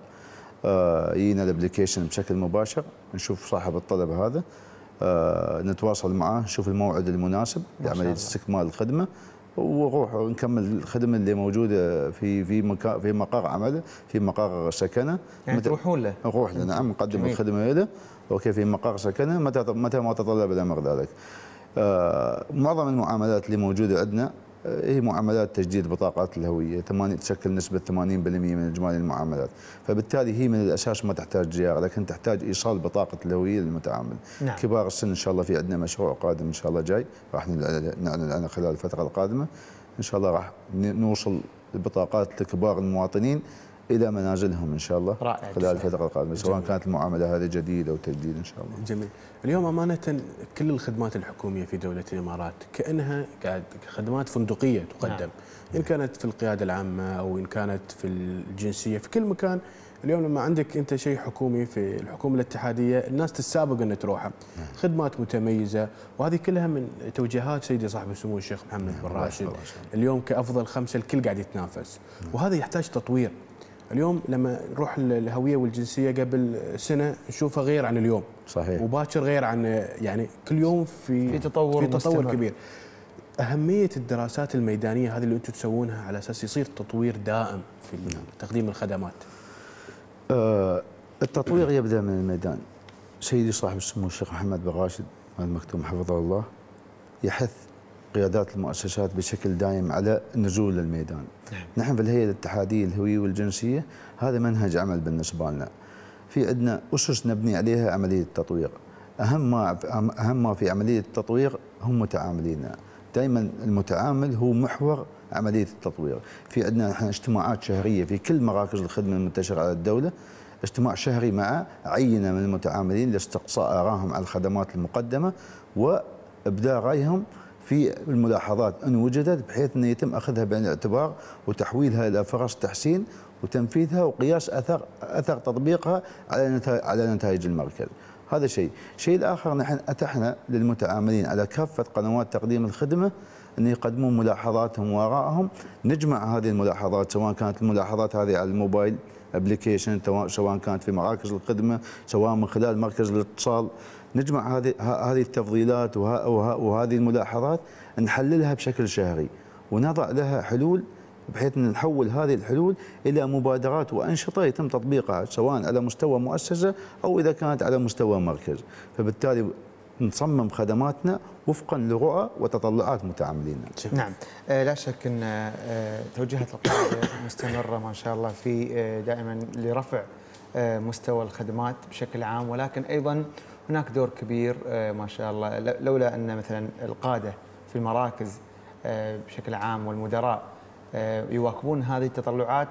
Speaker 12: آه يجينا الابلكيشن بشكل مباشر، نشوف صاحب الطلب هذا آه نتواصل معاه، نشوف الموعد المناسب لعملية استكمال الخدمة ونروح نكمل الخدمه اللي موجوده في في مكان في مقر عمله في مقر سكنه.
Speaker 1: يعني تروحون له؟
Speaker 12: نروح له نعم، نقدم الخدمه له اوكي في مقر سكنه متى متى ما تطلب الامر ذلك. آه معظم المعاملات اللي موجوده عندنا هي معاملات تجديد بطاقات الهويه، تشكل نسبه ثمانين بالمئة من اجمالي المعاملات، فبالتالي هي من الاساس ما تحتاج زياره، لكن تحتاج ايصال بطاقه الهويه للمتعامل.
Speaker 1: نعم.
Speaker 12: كبار السن ان شاء الله في عندنا مشروع قادم ان شاء الله جاي راح نعلن عنه خلال الفتره القادمه، ان شاء الله راح نوصل البطاقات لكبار المواطنين الى منازلهم ان شاء الله
Speaker 1: رائع
Speaker 12: خلال الفتره القادمه، سواء كانت المعامله هذه جديده او تجديد ان شاء الله.
Speaker 2: جميل. اليوم امانه كل الخدمات الحكوميه في دوله الامارات كانها قاعد خدمات فندقيه تقدم، نعم. ان كانت في القياده العامه او ان كانت في الجنسيه، في كل مكان. اليوم لما عندك انت شيء حكومي في الحكومه الاتحاديه الناس تتسابق ان تروحها. نعم. خدمات متميزه، وهذه كلها من توجيهات سيدي صاحب السمو الشيخ محمد نعم. بن راشد. اليوم كافضل خمسه الكل قاعد يتنافس، نعم. وهذا يحتاج تطوير. اليوم لما نروح الهويه والجنسيه قبل سنه نشوفها غير عن اليوم، صحيح، وباكر غير عن، يعني كل يوم في
Speaker 1: في تطور
Speaker 2: في تطور مستمر. كبير. اهميه الدراسات الميدانيه هذه اللي انتم تسوونها على اساس يصير تطوير دائم في تقديم الخدمات.
Speaker 12: آه التطوير يبدا من الميدان. سيدي صاحب السمو الشيخ محمد بن راشد آل مكتوم حفظه الله يحث قيادات المؤسسات بشكل دائم على النزول للميدان. نعم. نحن في الهيئه الاتحاديه الهويه والجنسيه هذا منهج عمل بالنسبه لنا. في عندنا اسس نبني عليها عمليه التطوير. اهم ما اهم ما في عمليه التطوير هم متعاملينا. دائما المتعامل هو محور عمليه التطوير. في عندنا نحن اجتماعات شهريه في كل مراكز الخدمه المنتشره على الدوله، اجتماع شهري مع عينه من المتعاملين لاستقصاء ارائهم على الخدمات المقدمه وابداء رايهم في الملاحظات ان وجدت، بحيث انه يتم اخذها بعين الاعتبار وتحويلها الى فرص تحسين وتنفيذها وقياس اثر اثر تطبيقها على نتائج على نتائج المركز. هذا شيء. الشيء الاخر نحن اتحنا للمتعاملين على كافه قنوات تقديم الخدمه ان يقدمون ملاحظاتهم وارائهم، نجمع هذه الملاحظات سواء كانت الملاحظات هذه على الموبايل ابلكيشن، سواء كانت في مراكز الخدمه، سواء من خلال مركز الاتصال، نجمع هذه هذه التفضيلات وهذه الملاحظات نحللها بشكل شهري ونضع لها حلول، بحيث ان نحول هذه الحلول الى مبادرات وانشطه يتم تطبيقها سواء على مستوى مؤسسه او اذا كانت على مستوى مركز، فبالتالي نصمم خدماتنا وفقا لرؤى وتطلعات متعاملينا.
Speaker 1: نعم، لا شك ان توجيهات القياده مستمره ما شاء الله في دائما لرفع مستوى الخدمات بشكل عام، ولكن ايضا هناك دور كبير ما شاء الله، لولا ان مثلا القاده في المراكز بشكل عام والمدراء يواكبون هذه التطلعات،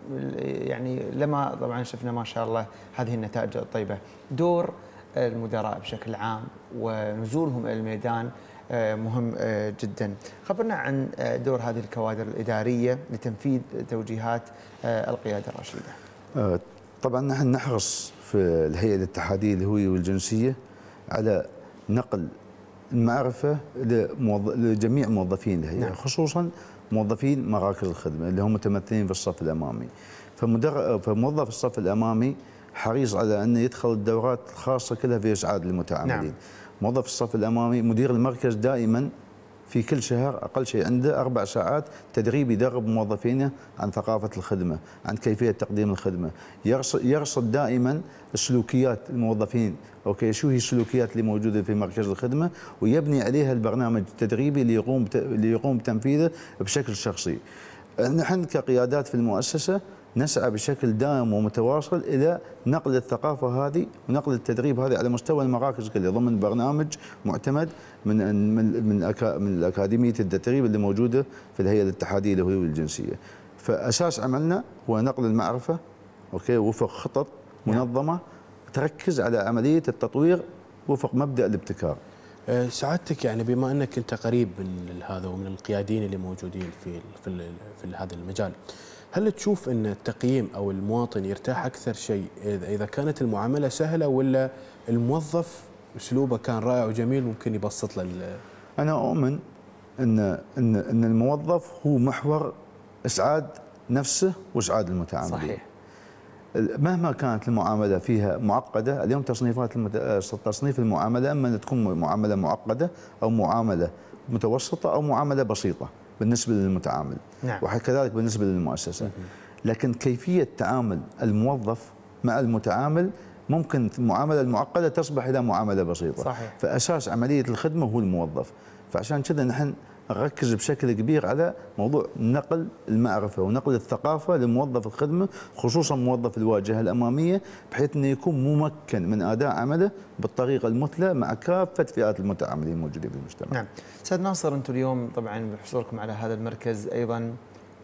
Speaker 1: يعني لما طبعا شفنا ما شاء الله هذه النتائج الطيبه. دور المدراء بشكل عام ونزولهم الى الميدان مهم جدا. خبرنا عن دور هذه الكوادر الاداريه لتنفيذ توجيهات القياده الرشيده.
Speaker 12: طبعا نحن نحرص في الهيئه الاتحاديه الهويه والجنسيه على نقل المعرفه لجميع موظفين الهيئه. نعم. خصوصا موظفين مراكز الخدمه اللي هم متمثلين في الصف الامامي. فموظف الصف الامامي حريص على أن يدخل الدورات الخاصة كلها في إسعاد المتعاملين. نعم. موظف الصف الأمامي مدير المركز دائما في كل شهر أقل شيء عنده أربع ساعات تدريب يدرب موظفينه عن ثقافة الخدمة، عن كيفية تقديم الخدمة، يرصد, يرصد دائما السلوكيات الموظفين، أوكي شو هي السلوكيات اللي موجودة في مركز الخدمة، ويبني عليها البرنامج التدريبي اللي يقوم اللي يقوم بتنفيذه بشكل شخصي. نحن كقيادات في المؤسسة نسعى بشكل دائم ومتواصل إلى نقل الثقافة هذه ونقل التدريب هذه على مستوى المراكز كلها ضمن برنامج معتمد من من من, أكا من الأكاديمية التدريب اللي موجودة في الهيئة الاتحادية الهوية والجنسية. فأساس عملنا هو نقل المعرفة، أوكي، وفق خطط منظمة تركز على عملية التطوير وفق مبدأ الابتكار.
Speaker 2: سعادتك يعني بما أنك أنت قريب من هذا ومن القياديين اللي موجودين في في, في هذا المجال، هل تشوف أن التقييم أو المواطن يرتاح أكثر شيء إذا كانت المعاملة سهلة، ولا الموظف أسلوبه كان رائع وجميل ممكن يبسط له؟
Speaker 12: أنا أؤمن أن أن أن الموظف هو محور إسعاد نفسه وإسعاد المتعاملين. صحيح. مهما كانت المعاملة فيها معقدة، اليوم تصنيفات المت... تصنيف المعاملة أما أن تكون معاملة معقدة أو معاملة متوسطة أو معاملة بسيطة بالنسبة للمتعامل. نعم. وكذلك بالنسبة للمؤسسة. لكن كيفية تعامل الموظف مع المتعامل ممكن المعاملة المعقدة تصبح إلى معاملة بسيطة. صحيح. فأساس عملية الخدمة هو الموظف. فعشان كذا نحن نركز بشكل كبير على موضوع نقل المعرفة ونقل الثقافة لموظف الخدمة، خصوصا موظف الواجهة الأمامية، بحيث أنه يكون ممكن من أداء عمله بالطريقة المثلى مع كافة فئات المتعاملين الموجودين في المجتمع.
Speaker 1: نعم. أستاذ ناصر، أنتم اليوم طبعا بحصولكم على هذا المركز أيضا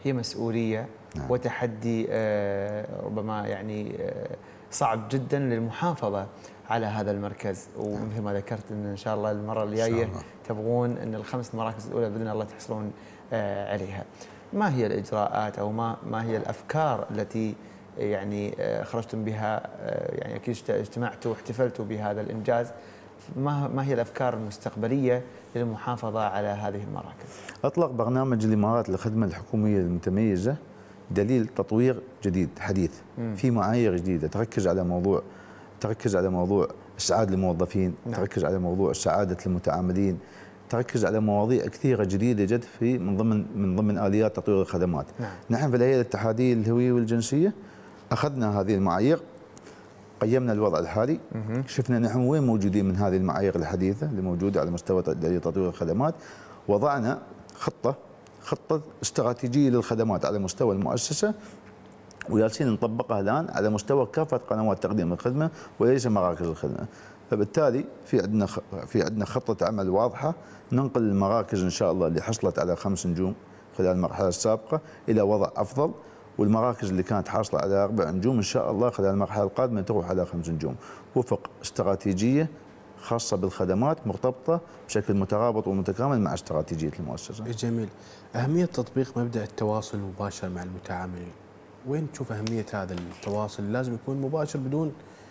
Speaker 1: هي مسؤوليه نعم. وتحدي ربما يعني صعب جدا للمحافظه على هذا المركز، ومثل ما ذكرت ان ان شاء الله المره الجايه تبغون ان الخمس مراكز الاولى باذن الله تحصلون عليها. ما هي الاجراءات او ما ما هي الافكار التي يعني خرجتم بها؟ يعني اكيد اجتمعتوا واحتفلتوا بهذا الانجاز، ما ما هي الافكار المستقبليه للمحافظه على هذه المراكز؟
Speaker 12: اطلق برنامج الامارات للخدمه الحكوميه المتميزه دليل تطوير جديد حديث مم. في معايير جديده تركز على موضوع تركز على موضوع اسعاد الموظفين، نعم. تركز على موضوع سعاده المتعاملين، تركز على مواضيع كثيره جديده جد في من ضمن من ضمن اليات تطوير الخدمات. نعم. نحن في الهيئه الاتحاديه للهويه والجنسيه اخذنا هذه المعايير، قيمنا الوضع الحالي، مم. شفنا نحن وين موجودين من هذه المعايير الحديثه اللي موجوده على مستوى تطوير الخدمات، وضعنا خطه خطه استراتيجيه للخدمات على مستوى المؤسسه، وجالسين نطبقها الان على مستوى كافه قنوات تقديم الخدمه وليس مراكز الخدمه. فبالتالي في عندنا في عندنا خطه عمل واضحه ننقل المراكز ان شاء الله اللي حصلت على خمس نجوم خلال المرحله السابقه الى وضع افضل، والمراكز اللي كانت حاصله على اربع نجوم ان شاء الله خلال المرحله القادمه تروح على خمس نجوم، وفق استراتيجيه خاصه بالخدمات مرتبطه بشكل مترابط ومتكامل مع استراتيجيه المؤسسه.
Speaker 2: جميل. اهميه تطبيق مبدا التواصل المباشر مع المتعاملين، وين تشوف اهميه هذا التواصل؟ لازم يكون مباشر بدون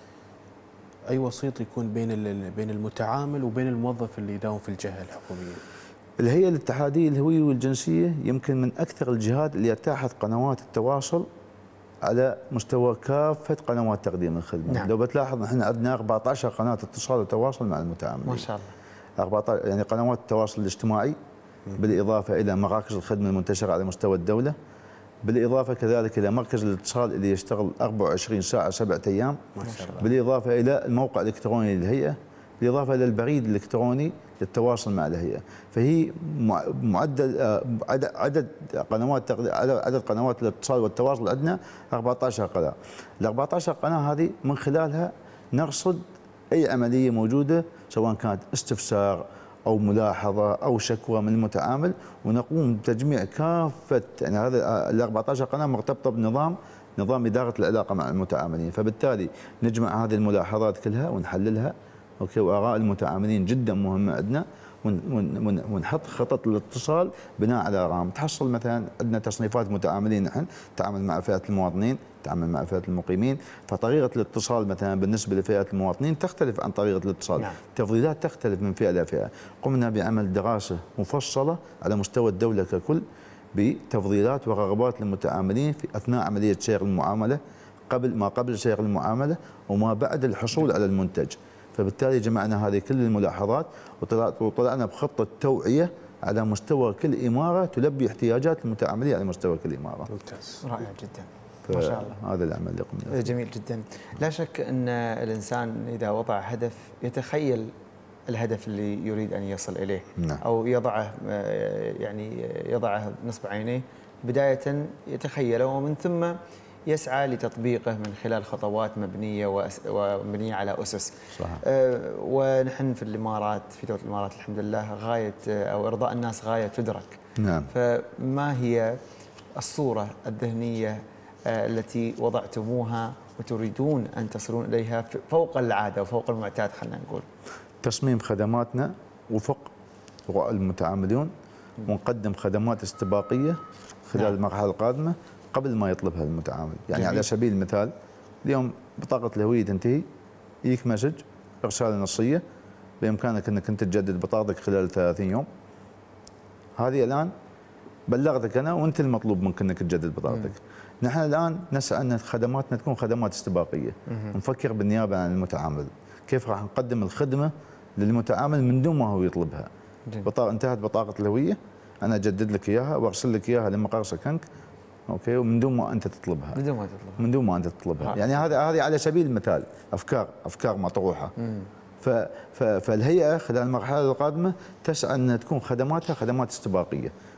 Speaker 2: اي وسيط يكون بين بين المتعامل وبين الموظف اللي يداوم في الجهه الحكوميه.
Speaker 12: الهيئه الاتحاديه للهويه والجنسيه يمكن من اكثر الجهات اللي اتاحت قنوات التواصل على مستوى كافه قنوات تقديم الخدمه. نعم. لو بتلاحظ نحن عندنا أربعة عشر قناه اتصال وتواصل مع المتعاملين.
Speaker 1: ما شاء الله.
Speaker 12: أربعة عشر يعني قنوات التواصل الاجتماعي، بالاضافه الى مراكز الخدمه المنتشره على مستوى الدوله، بالاضافه كذلك الى مركز الاتصال اللي يشتغل أربعة وعشرين ساعه سبعة ايام، ما شاء الله. بالاضافه الى الموقع الالكتروني للهيئه، بالاضافه الى البريد الالكتروني للتواصل مع الهيئه، فهي معدل عدد قنوات عدد قنوات الاتصال والتواصل عندنا أربعة عشر قناه. ال أربعة عشر قناه هذه من خلالها نرصد اي عمليه موجوده سواء كانت استفسار او ملاحظه او شكوى من المتعامل، ونقوم بتجميع كافه يعني هذا ال أربعة عشر قناه مرتبطه بنظام نظام اداره العلاقه مع المتعاملين، فبالتالي نجمع هذه الملاحظات كلها ونحللها، اوكي، واراء المتعاملين جدا مهمه عندنا، ونحط خطط الاتصال بناء على ارقام. تحصل مثلا عندنا تصنيفات متعاملين، نحن نتعامل مع فئه المواطنين، نتعامل مع فئه المقيمين، فطريقه الاتصال مثلا بالنسبه لفئه المواطنين تختلف عن طريقه الاتصال، نعم. التفضيلات تختلف من فئه الى فئه. قمنا بعمل دراسه مفصله على مستوى الدوله ككل بتفضيلات ورغبات المتعاملين في اثناء عمليه سير المعامله، قبل ما قبل سير المعامله وما بعد الحصول على المنتج. فبالتالي جمعنا هذه كل الملاحظات وطلعنا بخطه توعيه على مستوى كل اماره تلبي احتياجات المتعاملين على مستوى كل اماره.
Speaker 1: ممتاز، رائع جدا. ما شاء الله.
Speaker 12: هذا العمل اللي قمنا.
Speaker 1: جميل جدا. لا شك ان الانسان اذا وضع هدف يتخيل الهدف اللي يريد ان يصل اليه، نعم. او يضعه يعني يضعه نصب عينيه بدايه يتخيله، ومن ثم يسعى لتطبيقه من خلال خطوات مبنيه ومبنيه على اسس. صحيح. أه ونحن في الامارات في دوله الامارات الحمد لله غايه او ارضاء الناس غايه تدرك. نعم. فما هي الصوره الذهنيه أه التي وضعتموها وتريدون ان تصلون اليها فوق العاده وفوق المعتاد، خلينا نقول؟
Speaker 12: تصميم خدماتنا وفق رؤى المتعاملون، ونقدم خدمات استباقيه خلال نعم. المرحله القادمه قبل ما يطلبها المتعامل. يعني جميل. على سبيل المثال اليوم بطاقة الهوية تنتهي، يجيك مسج رسالة نصية بإمكانك أنك أنت تجدد بطاقتك خلال ثلاثين يوم. هذه الآن بلغتك أنا وأنت المطلوب منك أنك تجدد بطاقتك. مم. نحن الآن نسعى أن خدماتنا تكون خدمات استباقية، نفكر بالنيابة عن المتعامل، كيف راح نقدم الخدمة للمتعامل من دون ما هو يطلبها. بطاقة انتهت بطاقة الهوية، أنا أجدد لك إياها وأرسل لك إياها لمقر سكنك، اوكي، ومن دون ما انت تطلبها.
Speaker 1: من دون ما تطلبها.
Speaker 12: من دون ما انت تطلبها. ها. يعني هذا هذه على سبيل المثال افكار افكار مطروحه. ف فالهيئه خلال المرحله القادمه تسعى ان تكون خدماتها خدمات استباقيه،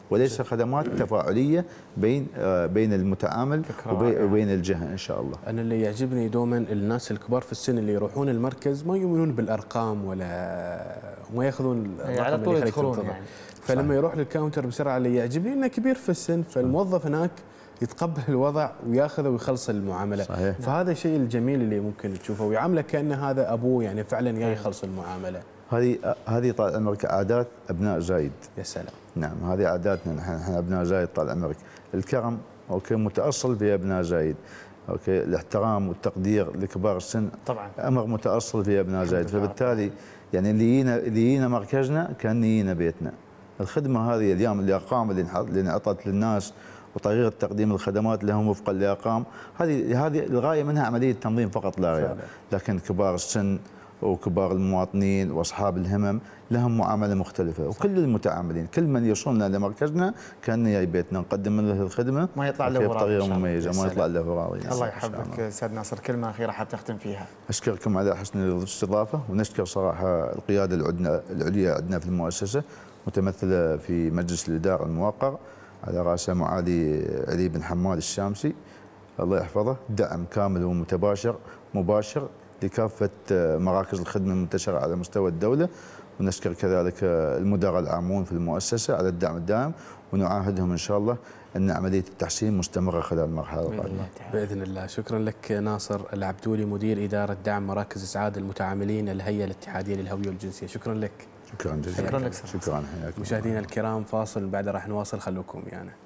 Speaker 12: وليس خدمات تفاعليه بين بين المتعامل وبين الجهه ان شاء الله.
Speaker 2: انا اللي يعجبني دوما الناس الكبار في السن اللي يروحون المركز ما يؤمنون بالارقام ولا ما ياخذون
Speaker 1: على طول يدخلون يعني.
Speaker 2: فلما صحيح. يروح للكاونتر بسرعه اللي يعجبني انه كبير في السن، فالموظف هناك يتقبل الوضع وياخذه ويخلص المعامله. صحيح. فهذا الشيء الجميل اللي ممكن تشوفه ويعامله كأن هذا ابوه يعني فعلا جاي يخلص المعامله.
Speaker 12: هذه هذه طال عمرك عادات ابناء زايد.
Speaker 2: يا سلام.
Speaker 12: نعم هذه عاداتنا نحن نحن ابناء زايد طال عمرك. الكرم اوكي متاصل في ابناء زايد. اوكي الاحترام والتقدير لكبار السن طبعا امر متاصل في ابناء زايد، فبالتالي يعني اللي يجينا اللي يجينا مركزنا كان يجينا بيتنا. الخدمه هذه اليوم الارقام اللي اللي انعطت للناس وطريقه تقديم الخدمات لهم وفقا لارقام، هذه هذه الغايه منها عمليه تنظيم فقط لا غير، لكن كبار السن وكبار المواطنين واصحاب الهمم لهم معامله مختلفه، وكل المتعاملين كل من يوصلنا لمركزنا كان جاي بيتنا نقدم له الخدمه
Speaker 1: ما يطلع له
Speaker 12: بطريقه مميزه، ما يطلع له راضي.
Speaker 1: الله يحفظك استاذ ناصر، كلمه اخيره حاب تختم فيها.
Speaker 12: اشكركم على حسن الاستضافه، ونشكر صراحه القياده العليا عندنا في المؤسسه متمثله في مجلس الاداره الموقر على راسه معالي علي بن حماد الشامسي الله يحفظه، دعم كامل ومتباشر مباشر لكافة مراكز الخدمة المنتشرة على مستوى الدولة، ونشكر كذلك المدراء العامون في المؤسسة على الدعم الدائم، ونعاهدهم إن شاء الله أن عملية التحسين مستمرة خلال المرحلة القادمة
Speaker 2: بإذن الله. شكرا لك ناصر العبدولي مدير إدارة دعم مراكز إسعاد المتعاملين الهيئة الاتحادية للهوية والجنسية، شكرا لك.
Speaker 12: شكرا جزيلا.
Speaker 1: شكرا لك.
Speaker 12: شكرا.
Speaker 2: مشاهدينا الكرام فاصل بعد راح نواصل، خلوكم ويانا. يعني.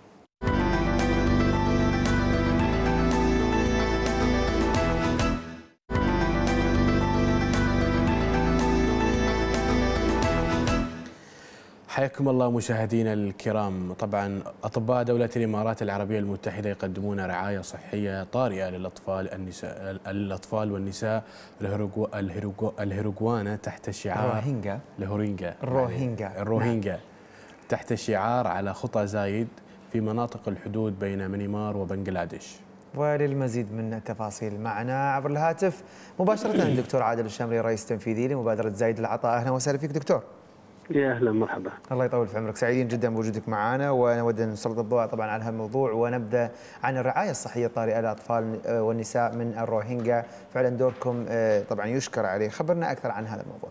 Speaker 2: حياكم الله مشاهدينا الكرام. طبعا اطباء دوله الامارات العربيه المتحده يقدمون رعايه صحيه طارئه للاطفال النساء الاطفال والنساء الهيروغوانا تحت شعار
Speaker 1: الروهينجا
Speaker 2: الهورينجا
Speaker 1: الروهينجا
Speaker 2: الروهينجا نعم. تحت شعار على خطى زايد في مناطق الحدود بين ميانمار وبنغلاديش.
Speaker 1: وللمزيد من التفاصيل معنا عبر الهاتف مباشره الدكتور عادل الشمري رئيس التنفيذي لمبادره زايد العطاء. اهلا وسهلا فيك دكتور.
Speaker 13: يا اهلا مرحبا.
Speaker 1: الله يطول في عمرك، سعيدين جدا بوجودك معنا، ونود ان نسلط الضوء طبعا على هالموضوع ونبدا عن الرعايه الصحيه الطارئه للاطفال والنساء من الروهينجا، فعلا دوركم طبعا يشكر عليه، خبرنا اكثر عن هذا الموضوع.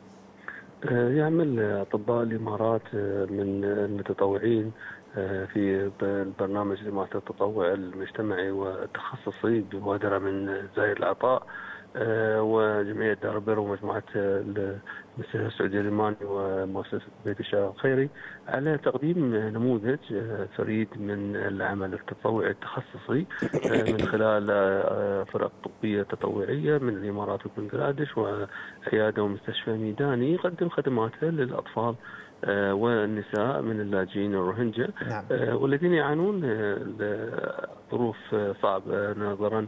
Speaker 13: يعمل اطباء الامارات من المتطوعين في البرنامج لمؤسسه التطوع المجتمعي والتخصصي بمبادره من زايد العطاء وجمعيه دار البر ومجموعه المؤسسه السعوديه الالماني ومؤسسه بيت الشارع الخيري على تقديم نموذج فريد من العمل التطوعي التخصصي من خلال فرق طبيه تطوعيه من الامارات وبنغلاديش وعياده ومستشفى ميداني يقدم خدماته للاطفال والنساء من اللاجئين الروهينجا نعم. والذين يعانون ظروف صعبه نظرا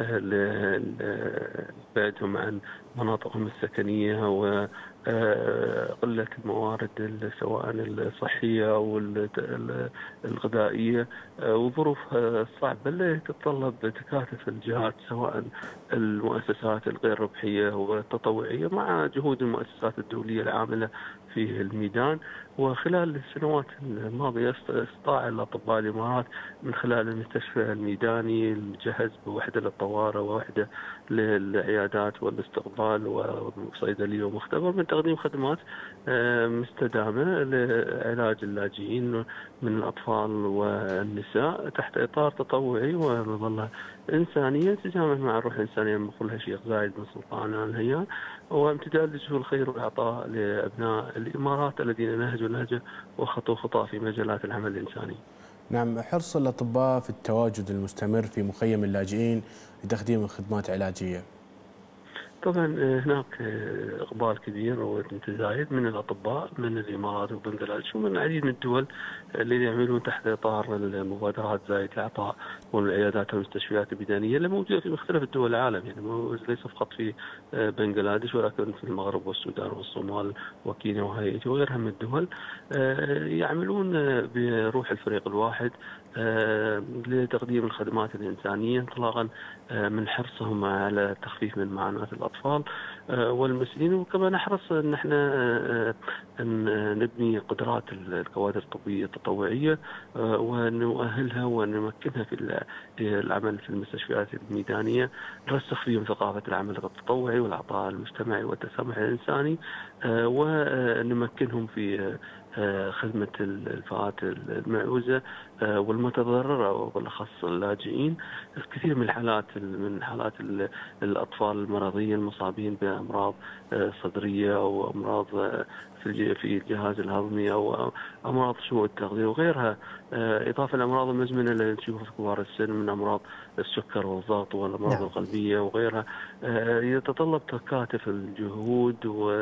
Speaker 13: لبعدهم عن مناطقهم السكنيه وقله الموارد سواء الصحيه او الغذائيه وظروف صعبه اللي تتطلب تكاتف الجهات سواء المؤسسات الغير ربحيه والتطوعيه مع جهود المؤسسات الدوليه العامله في الميدان. وخلال السنوات الماضيه استطاع الاطباء الامارات من خلال المستشفى الميداني المجهز بوحده للطوارئ ووحده للعيادات والاستقبال وصيدليه ومختبر من تقديم خدمات مستدامه لعلاج اللاجئين من الاطفال والنساء تحت اطار تطوعي ومظله انسانيه تتجامل مع الروح الانسانيه من كلها شيخ زايد بن سلطان ال نهيان وامتداد لجهود الخير والعطاء لابناء الامارات الذين نهجوا نهجه وخطوا خطاه في مجالات العمل الانساني.
Speaker 2: نعم، حرص الاطباء في التواجد المستمر في مخيم اللاجئين لتقديم الخدمات العلاجيه.
Speaker 13: طبعا هناك اقبال كبير ومتزايد من الاطباء من الامارات وبنغلاديش ومن العديد من الدول اللي يعملون تحت اطار المبادرات زايد العطاء والعيادات والمستشفيات الميدانيه اللي موجوده في مختلف الدول العالم، يعني ليس فقط في بنغلاديش ولكن في المغرب والسودان والصومال وكينيا وهايتي وغيرها من الدول. يعملون بروح الفريق الواحد لتقديم الخدمات الإنسانية انطلاقا من حرصهم على التخفيف من معاناة الأطفال والمسنين، وكما نحرص أن احنا أن نبني قدرات الكوادر الطبية التطوعية ونؤهلها ونمكنها في العمل في المستشفيات الميدانية، نرسخ فيهم ثقافة العمل التطوعي والعطاء المجتمعي والتسامح الإنساني، ونمكنهم في خدمة الفئات المعوزة والمتضررة وبالأخص اللاجئين. كثير من الحالات من حالات الأطفال المرضية المصابين بأمراض صدرية أو أمراض في الجهاز الهضمي أو أمراض سوء التغذية وغيرها، إضافة للأمراض المزمنة اللي نشوفها في كبار السن من أمراض السكر والضغط والأمراض نعم. القلبية وغيرها، يتطلب تكاتف الجهود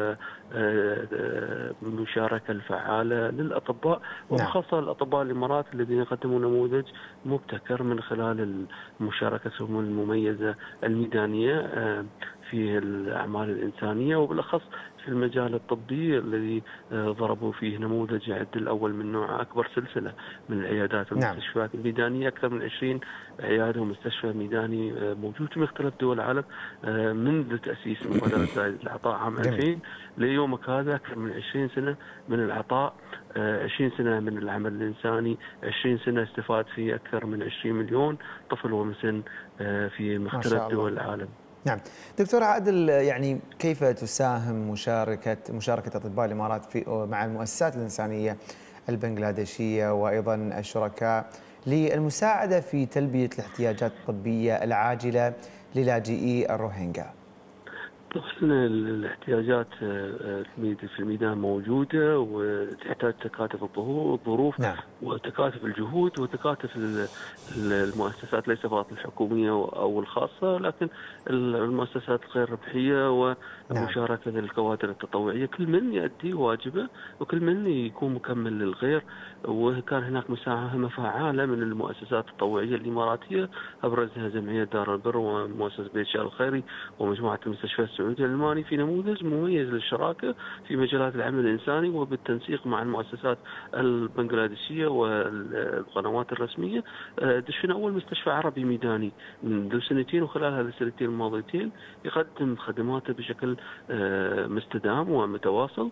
Speaker 13: والمشاركة الفعالة للأطباء وخاصة الأطباء الإمارات الذين يقدمون نموذج مبتكر من خلال مشاركتهم المميزة الميدانية في الأعمال الإنسانية وبالأخص في المجال الطبي الذي ضربوا فيه نموذج يعد الأول من نوع أكبر سلسلة من العيادات والمستشفيات نعم. الميدانية، أكثر من عشرين عيادة ومستشفى ميداني موجود في مختلف دول العالم منذ تأسيس مبادرة زايد العطاء عام ألفين ليومك هذا، أكثر من عشرين سنة من العطاء، عشرين سنة من العمل الإنساني، عشرين سنة استفاد فيه أكثر من عشرين مليون طفل ومسن في مختلف دول العالم.
Speaker 1: نعم دكتور عادل، يعني كيف تساهم مشاركة مشاركة أطباء الإمارات في مع المؤسسات الإنسانية البنغلاديشية وأيضا الشركاء للمساعدة في تلبية الاحتياجات الطبية العاجلة للاجئي الروهينجا؟
Speaker 13: طبعا الاحتياجات في الميدان موجودة وتحتاج تكاتف الظروف نعم. وتكاتف الجهود وتكاتف المؤسسات ليس فقط الحكومية أو الخاصة لكن المؤسسات الغير ربحية ومشاركة نعم. الكوادر التطوعية، كل من يؤدي واجبه وكل من يكون مكمل للغير. وكان هناك مساهمة فعالة من المؤسسات التطوعية الإماراتية أبرزها جمعية دار البر ومؤسسة بيت شال الخيري ومجموعة المستشفيات السعودية الألماني في نموذج مميز للشراكة في مجالات العمل الإنساني وبالتنسيق مع المؤسسات البنغلاديشية والقنوات الرسمية. دشنا أول مستشفى عربي ميداني منذ سنتين، وخلال هذه السنتين الماضيتين يقدم خدماته بشكل مستدام ومتواصل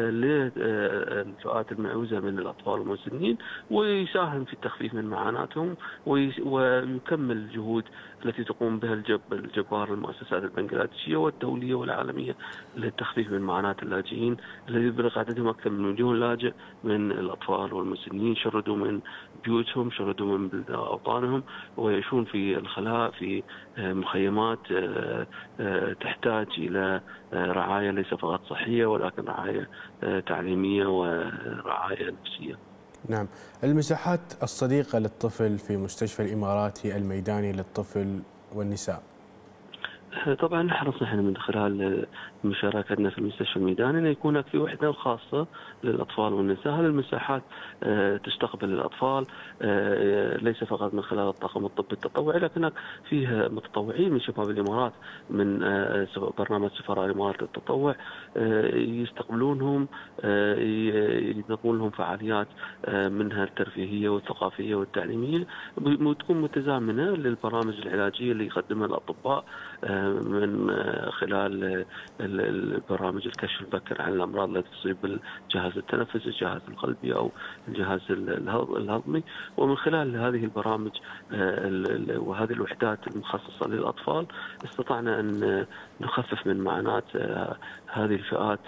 Speaker 13: للفئات المعوزة من الأطفال والمسنين، ويساهم في التخفيف من معاناتهم ويكمل الجهود التي تقوم بها الجب الجبار المؤسسات البنغلاديشية والدولية والعالمية للتخفيف من معاناة اللاجئين الذي يبلغ عددهم أكثر من مليون لاجئ من الأطفال والمسنين، شردوا من بيوتهم، شردوا من أوطانهم ويعيشون في الخلاء في مخيمات تحتاج إلى رعاية ليس فقط صحية ولكن رعاية تعليمية ورعاية نفسية.
Speaker 2: نعم، المساحات الصديقة للطفل في مستشفى الإماراتي الميداني للطفل والنساء.
Speaker 13: طبعا نحرص نحن من خلال مشاركتنا في المستشفى الميداني أن يكون هناك في وحدة خاصة للأطفال والنساء. هذه المساحات تستقبل الأطفال ليس فقط من خلال الطاقم الطبي التطوعي، لكن فيها متطوعين من شباب الإمارات من برنامج سفراء الإمارات للتطوع يستقبلونهم، ينظمون لهم فعاليات منها الترفيهية والثقافية والتعليمية وتكون متزامنة للبرامج العلاجية اللي يقدمها الأطباء من خلال البرامج الكشف المبكر عن الأمراض التي تصيب الجهاز التنفسي، الجهاز القلبي أو الجهاز الهضمي. ومن خلال هذه البرامج وهذه الوحدات المخصصة للأطفال استطعنا أن نخفف من معاناة هذه الفئات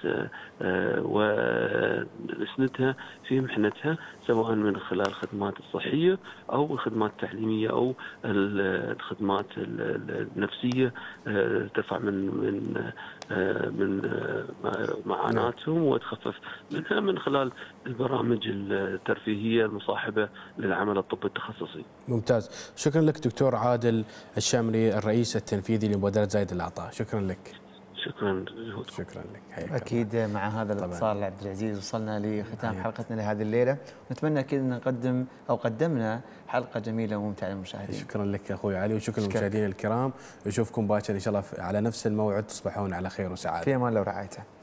Speaker 13: ونسندها في محنتها سواء من خلال الخدمات الصحية أو الخدمات التعليمية أو الخدمات النفسية ترفع من من من معاناتهم وتخفف منها من خلال البرامج الترفيهية المصاحبة للعمل الطبي التخصصي.
Speaker 2: ممتاز، شكرا لك دكتور عادل الشامري الرئيس التنفيذي لمبادرة زايد العطاء، شكرا لك.
Speaker 13: شكرا
Speaker 2: شكرا لك.
Speaker 1: اكيد مع هذا الاتصال عبد العزيز وصلنا لختام حلقتنا لهذه الليله، نتمنى اكيد ان نقدم او قدمنا حلقه جميله وممتعه للمشاهدين.
Speaker 2: شكرا لك اخوي علي وشكرا للمشاهدين الكرام، نشوفكم باكر ان شاء الله على نفس الموعد، تصبحون على خير وسعاده.
Speaker 1: في امان الله ورعايته.